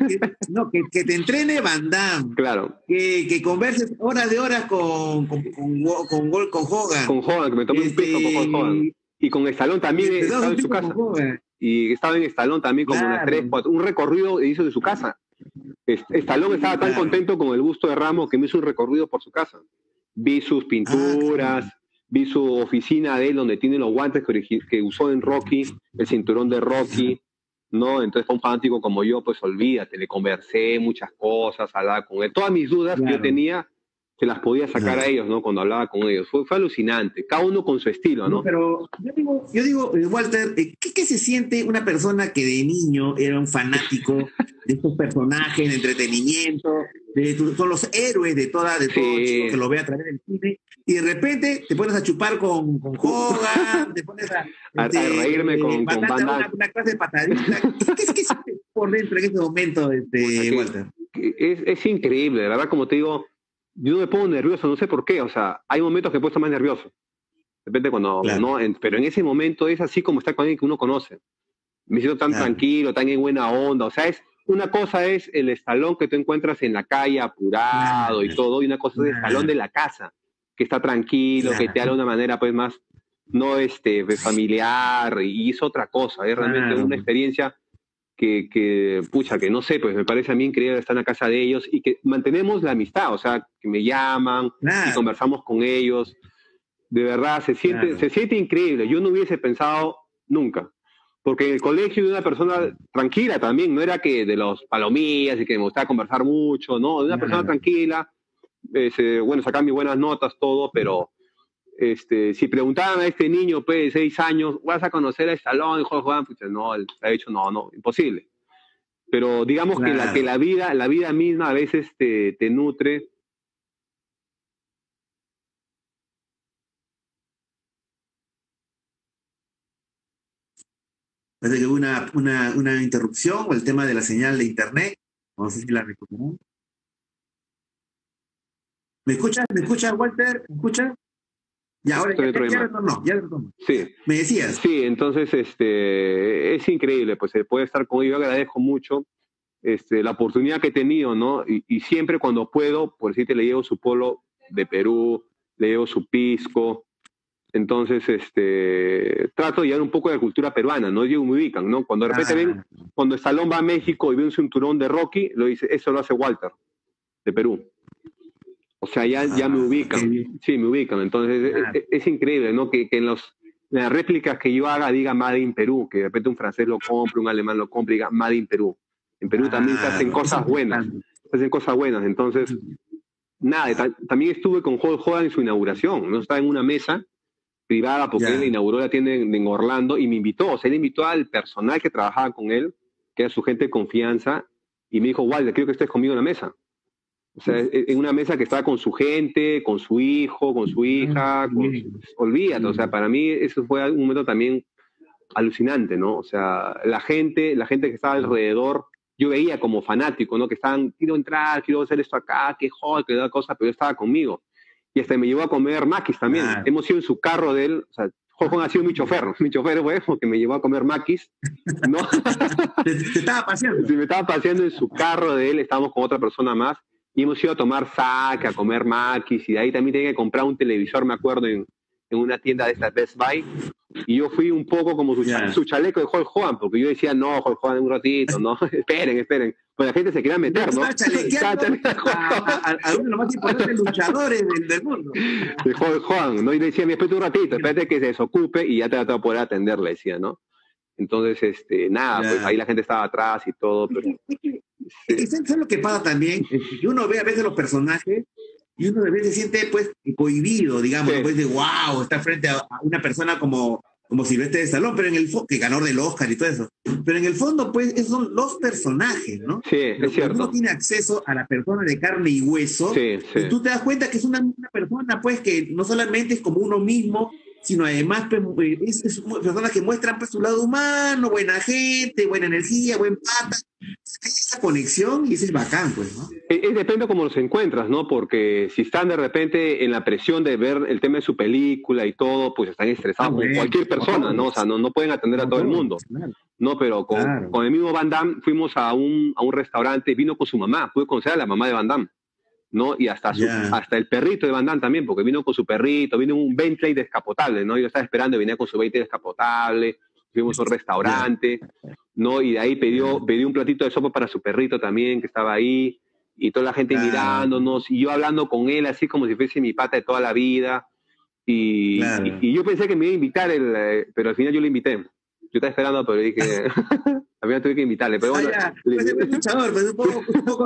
te entrene Van Damme. Claro. Que converses horas de horas con Hogan. Con Hogan, que me tomé un piso con Hogan. Y con Stallone también estaba en su casa. Y estaba en Stallone también como unas 3, 4, un recorrido hizo de su casa. Stallone estaba tan contento con el busto de Ramos que me hizo un recorrido por su casa. Vi sus pinturas, vi su oficina de él donde tiene los guantes que usó en Rocky, el cinturón de Rocky, ¿no? Entonces, para un fanático como yo, pues olvídate, le conversé muchas cosas, hablaba con él. Todas mis dudas que yo tenía, se las podía sacar a ellos, ¿no? Cuando hablaba con ellos. Fue alucinante, cada uno con su estilo, ¿no? Pero yo digo, Walter, ¿qué se siente una persona que de niño era un fanático de estos personajes de entretenimiento, son los héroes de todo chico que lo ve a través del cine, y de repente te pones a chupar con Hogan, te pones a reírme con Van Damme. Una clase de patadita? ¿Qué sientes por dentro en este momento, Walter? Es increíble, de verdad, como te digo, yo no me pongo nervioso, no sé por qué, o sea, hay momentos que puedo estar más nervioso, depende cuando, pero en ese momento es así como estar con alguien que uno conoce. Me siento tan tranquilo, tan en buena onda, o sea, una cosa es el Stallone que tú encuentras en la calle apurado y todo, y una cosa es el Stallone de la casa, que está tranquilo, que te habla de una manera pues más, no familiar, y es otra cosa, es realmente una experiencia que no sé, pues me parece a mí increíble estar en la casa de ellos y que mantenemos la amistad, o sea, que me llaman y conversamos con ellos. De verdad, se siente increíble. Yo no hubiese pensado nunca, porque en el colegio de una persona tranquila también, no era que de los palomillas y que me gustaba conversar mucho, no, de una persona tranquila, sacar mis buenas notas, todo, pero Si preguntaban a este niño pues, de 6 años, ¿vas a conocer a Stallone y Hulk Hogan? Pues, no, él ha dicho no, imposible. Pero digamos Claro. que la vida misma a veces te nutre. Parece que hubo una interrupción o el tema de la señal de internet. No sé si la recuperamos. ¿Me escuchas? ¿Me escuchas, Walter? ¿Me escuchas? Y ahora Estoy dentro de ya más. retornó, ya retornó. Sí. ¿Me decías? Sí, entonces es increíble, pues se puede estar con ellos. Yo agradezco mucho la oportunidad que he tenido, ¿no? Y siempre cuando puedo, por decirte, le llevo su polo de Perú, le llevo su pisco. Entonces, trato de llevar un poco de la cultura peruana, ¿no? Ellos me ubican, ¿no? Cuando de repente ven, cuando Stallone va a México y ve un cinturón de Rocky, lo dice, eso lo hace Walter, de Perú. O sea, ya me ubican. Sí, me ubican. Entonces, es increíble, ¿no? Que en las réplicas que yo haga diga Made in Perú, que de repente un francés lo compre, un alemán lo compre y diga Made in Perú. En Perú también se hacen cosas buenas. Se hacen cosas buenas. Entonces, nada, también estuve con Hulk Hogan en su inauguración, ¿no? Estaba en una mesa privada porque él inauguró la tienda en Orlando y me invitó. O sea, él invitó al personal que trabajaba con él, que era su gente de confianza, y me dijo, Walter, quiero que estés conmigo en la mesa. O sea, en una mesa que estaba con su gente, con su hijo, con su hija, olvídate, o sea, para mí eso fue un momento también alucinante, ¿no? O sea, la gente que estaba alrededor, yo veía como fanático, ¿no? Que estaban, quiero entrar, quiero hacer esto acá, que joder, que da cosa, pero yo estaba conmigo. Y hasta me llevó a comer maquis también. Hemos ido en su carro de él, o sea, Jojon ha sido mi chofer fue porque me llevó a comer maquis, ¿no? ¿Te estaba paseando? Sí, me estaba paseando en su carro de él, estábamos con otra persona más, y hemos ido a tomar sake, a comer maquis, y de ahí también tenía que comprar un televisor, me acuerdo, en una tienda de estas Best Buy, y yo fui un poco como su chaleco de Hulk Hogan, porque yo decía, no, Hulk Hogan, un ratito, no, esperen, pues la gente se quería meter, ¿no? Estaba a uno de los más importantes luchadores del mundo. De Hulk Hogan, ¿no? Y decía, espérate un ratito, espérate que se desocupe y ya te va a poder atender, le decía, ¿no? Entonces, nada, pues ahí la gente estaba atrás y todo, pero... Eso es lo que pasa también, que uno ve a veces los personajes y uno a veces se siente pues cohibido, digamos, pues de wow, está frente a una persona como Sylvester Stallone, pero en el fondo, que ganador del Oscar y todo eso, pero en el fondo pues esos son los personajes, ¿no? Sí, es cierto. Uno tiene acceso a la persona de carne y hueso, y tú te das cuenta que es una persona pues que no solamente es como uno mismo, sino además pues, es personas que muestran pues su lado humano, buena gente, buena energía, buen pata. Esa conexión y ese es bacán, pues, ¿no? Depende cómo los encuentras, ¿no? Porque si están de repente en la presión de ver el tema de su película y todo, pues están estresados con cualquier persona, ¿no? O sea, no pueden atender a todo el mundo, ¿no? Pero con el mismo Van Damme fuimos a un restaurante, vino con su mamá, pude conocer a la mamá de Van Damme, ¿no? Y hasta el perrito de Van Damme también, porque vino con su perrito, vino un Bentley descapotable, ¿no? Yo estaba esperando, venía con su Bentley descapotable, fuimos a un restaurante, ¿no? Y de ahí pidió un platito de sopa para su perrito también, que estaba ahí, y toda la gente mirándonos, y yo hablando con él así como si fuese mi pata de toda la vida, y yo pensé que me iba a invitar, pero al final yo lo invité. Yo estaba esperando, pero dije, al final tuve que invitarle, pero bueno. Pues es luchador, pues un poco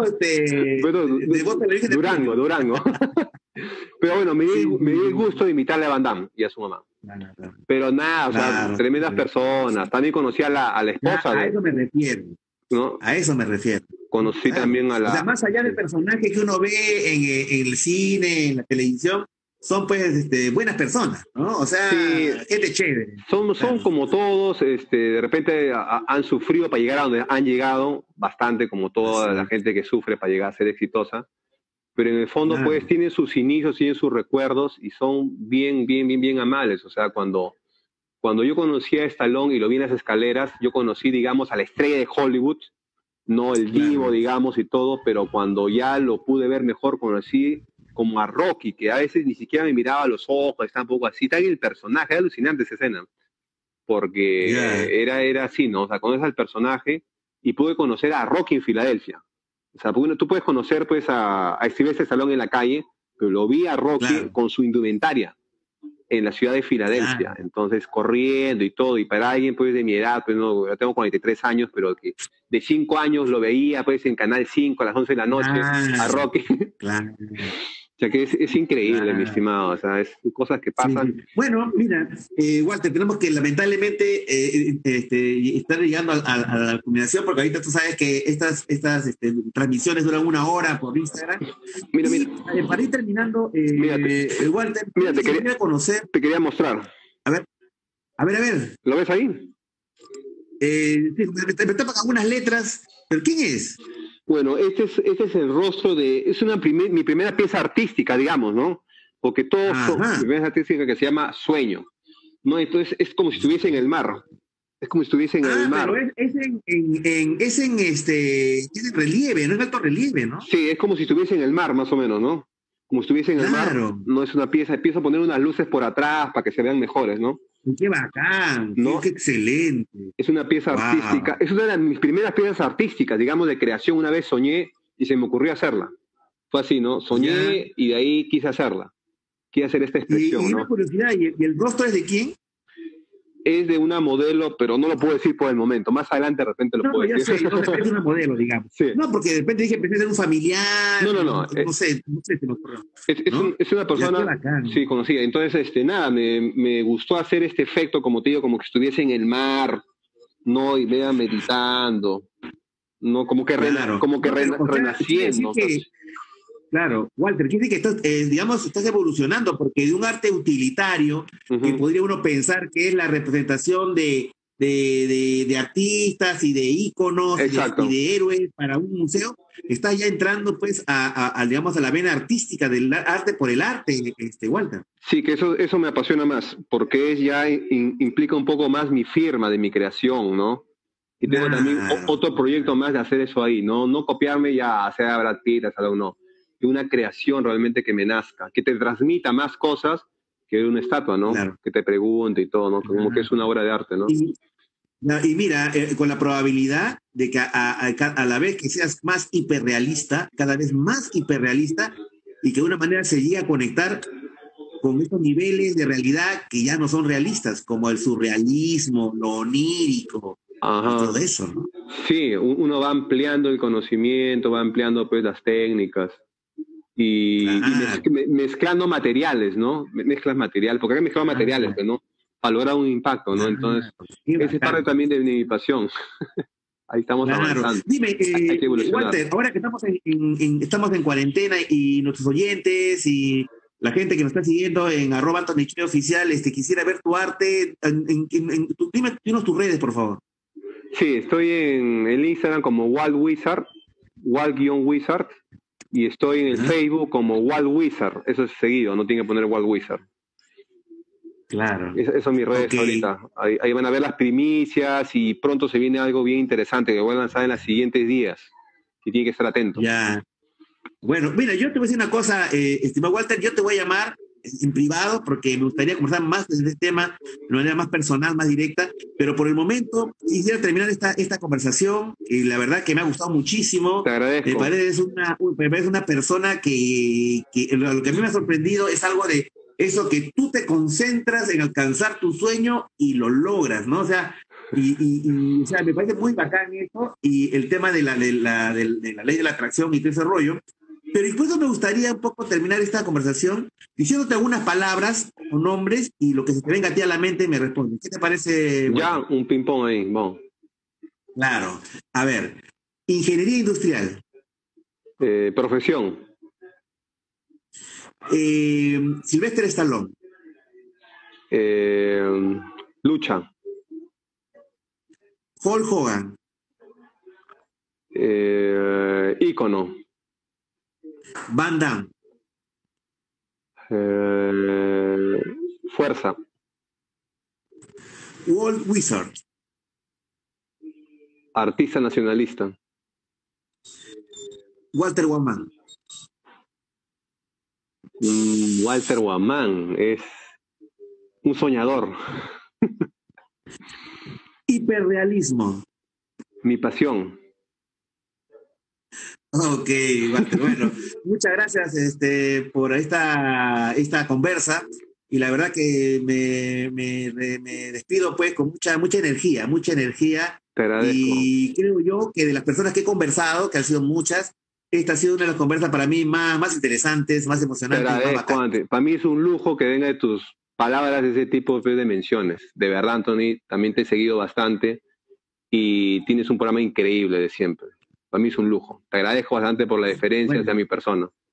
Durango. Pero bueno, me dio el gusto de invitarle a Van Damme y a su mamá. Pero nada, o sea, tremendas personas. También conocí a la esposa. A eso me refiero. ¿No? A eso me refiero. Conocí también a la... O sea, más allá del personaje que uno ve en el cine, en la televisión, son pues buenas personas, ¿no? O sea, gente chévere. Son como todos, de repente han sufrido para llegar a donde han llegado, bastante como toda la gente que sufre para llegar a ser exitosa. Pero en el fondo, pues, tienen sus inicios, tienen sus recuerdos y son bien amables. O sea, cuando yo conocí a Stallone y lo vi en las escaleras, yo conocí, digamos, a la estrella de Hollywood, no el divo, digamos, y todo, pero cuando ya lo pude ver mejor, conocí como a Rocky, que a veces ni siquiera me miraba a los ojos, estaba un poco así, tal el personaje, era alucinante esa escena, porque era así, ¿no? O sea, conoces al personaje y pude conocer a Rocky en Filadelfia. O sea, tú puedes conocer pues a Sylvester Stallone en la calle, pero lo vi a Rocky con su indumentaria en la ciudad de Filadelfia, entonces corriendo y todo, y para alguien pues de mi edad, pues no, yo tengo 43 años, pero que de 5 años lo veía pues en Canal 5 a las 11 de la noche, a Rocky. O sea que es increíble, mi estimado. O sea, es cosas que pasan. Sí. Bueno, mira, Walter, tenemos que lamentablemente estar llegando a la culminación, porque ahorita tú sabes que estas transmisiones duran 1 hora por Instagram. Mira, Y mira. para ir terminando, Mira, Walter, mira, quería conocer. te quería mostrar. A ver, a ver, a ver. ¿Lo ves ahí? Sí, me tapan algunas letras, pero ¿quién es? Bueno, este es el rostro es mi primera pieza artística, digamos, ¿no? Porque todos son Ajá. mi primera artística que se llama Sueño, ¿no? Entonces es como si estuviese en el mar. Es como si estuviese en el mar. Pero es en relieve, no es alto relieve, ¿no? Sí, es como si estuviese en el mar, más o menos, ¿no? Como si estuviese en el mar. Claro. No es una pieza. Empiezo a poner unas luces por atrás para que se vean mejores, ¿no? Qué bacán, ¿No? qué excelente. Es una pieza Wow. artística. Es una de mis primeras piezas artísticas, digamos, de creación. Una vez soñé y se me ocurrió hacerla. Fue así, ¿no? Soñé Ya. y de ahí quise hacerla. Quise hacer esta Y expresión, una ¿no? curiosidad, ¿y el rostro es de quién? Es de una modelo, pero no lo puedo decir por el momento. Más adelante de repente lo No, puedo ya decir. sé, no, es una modelo, digamos. Sí. No, porque de repente dije, pensé en un familiar. No. No sé, se me ocurrió. ¿No? Es una Ya, persona, qué bacán. sí, conocida. Entonces, nada, me gustó hacer este efecto, como te digo, como que estuviese en el mar, ¿no? Y vea meditando, ¿no? Como que, Claro. como que No, pero, o sea, renaciendo. quiere decir que, claro, Walter, quiere decir que estás, digamos, estás evolucionando, porque de un arte utilitario, que Ujú. podría uno pensar que es la representación de artistas y de íconos Exacto. y de héroes para un museo, estás ya entrando pues digamos, a la vena artística del arte por el arte, Walter. Sí, que eso me apasiona más, porque implica un poco más mi firma de mi creación, ¿no? Y tengo también otro proyecto más de hacer eso ahí, ¿no? No copiarme ya, hacer a Brad Pitt, hacer uno. Una creación realmente que me nazca, que te transmita más cosas que una estatua, ¿no? Claro. Que te pregunte y todo, ¿no? Como que es una obra de arte, ¿no? Y mira, con la probabilidad de que a la vez que seas más hiperrealista, cada vez más hiperrealista, y que de una manera se llegue a conectar con estos niveles de realidad que ya no son realistas, como el surrealismo, lo onírico, Ajá. y todo eso, ¿no? Sí, uno va ampliando el conocimiento, va ampliando pues las técnicas y mezclando materiales, ¿no? Mezclas materiales, porque acá mezclado materiales, pues, ¿no? Para lograr un impacto, ¿no? Entonces, esa es parte también de mi pasión. Ahí estamos avanzando. Dime, hay que evolucionar. Walter, ahora que estamos en cuarentena y nuestros oyentes y la gente que nos está siguiendo en @AnthonyChioficial, quisiera ver tu arte, dinos tus redes, por favor. Sí, estoy en el Instagram como Walt Wizard, Walt-Wizard, y estoy en el Facebook como Walt Wizard. Eso es seguido, no tiene que poner Walt Wizard. Claro. Esas son mis redes ahorita. Ahí van a ver las primicias y pronto se viene algo bien interesante que voy a lanzar en los siguientes días. Y tiene que estar atento. Ya. Bueno, mira, yo te voy a decir una cosa, estimado Walter, yo te voy a llamar en privado porque me gustaría conversar más de este tema de manera más personal, más directa, pero por el momento quisiera terminar esta conversación y la verdad que me ha gustado muchísimo. Te agradezco. Me parece una persona que lo que a mí me ha sorprendido es algo de eso, que tú te concentras en alcanzar tu sueño y lo logras, ¿no? O sea, o sea, me parece muy bacán eso y el tema de la ley de la atracción y todo ese rollo. Pero incluso me gustaría un poco terminar esta conversación diciéndote algunas palabras o nombres y lo que se te venga a ti a la mente me responde. ¿Qué te parece? Ya, un ping-pong ahí, vamos. Claro. A ver, ingeniería industrial. Profesión. Sylvester Stallone. Lucha. Hulk Hogan. Ícono. Van Damme. Fuerza. Walt Wizard. Artista nacionalista. Walter Guamán. Walter Guamán es un soñador. Hiperrealismo. Mi pasión. Ok, Walter, bueno, muchas gracias por esta conversa y la verdad que me despido pues con mucha energía Te agradezco. y creo yo que de las personas que he conversado, que han sido muchas, Esta ha sido una de las conversas para mí más interesantes, más Te emocionantes y más agradezco, bacanas. Anthony. Para mí es un lujo que venga de tus palabras de ese tipo de menciones. De verdad, Anthony, también te he seguido bastante y tienes un programa increíble de siempre. Para mí es un lujo. Te agradezco bastante por la deferencia Bueno, hacia mi persona.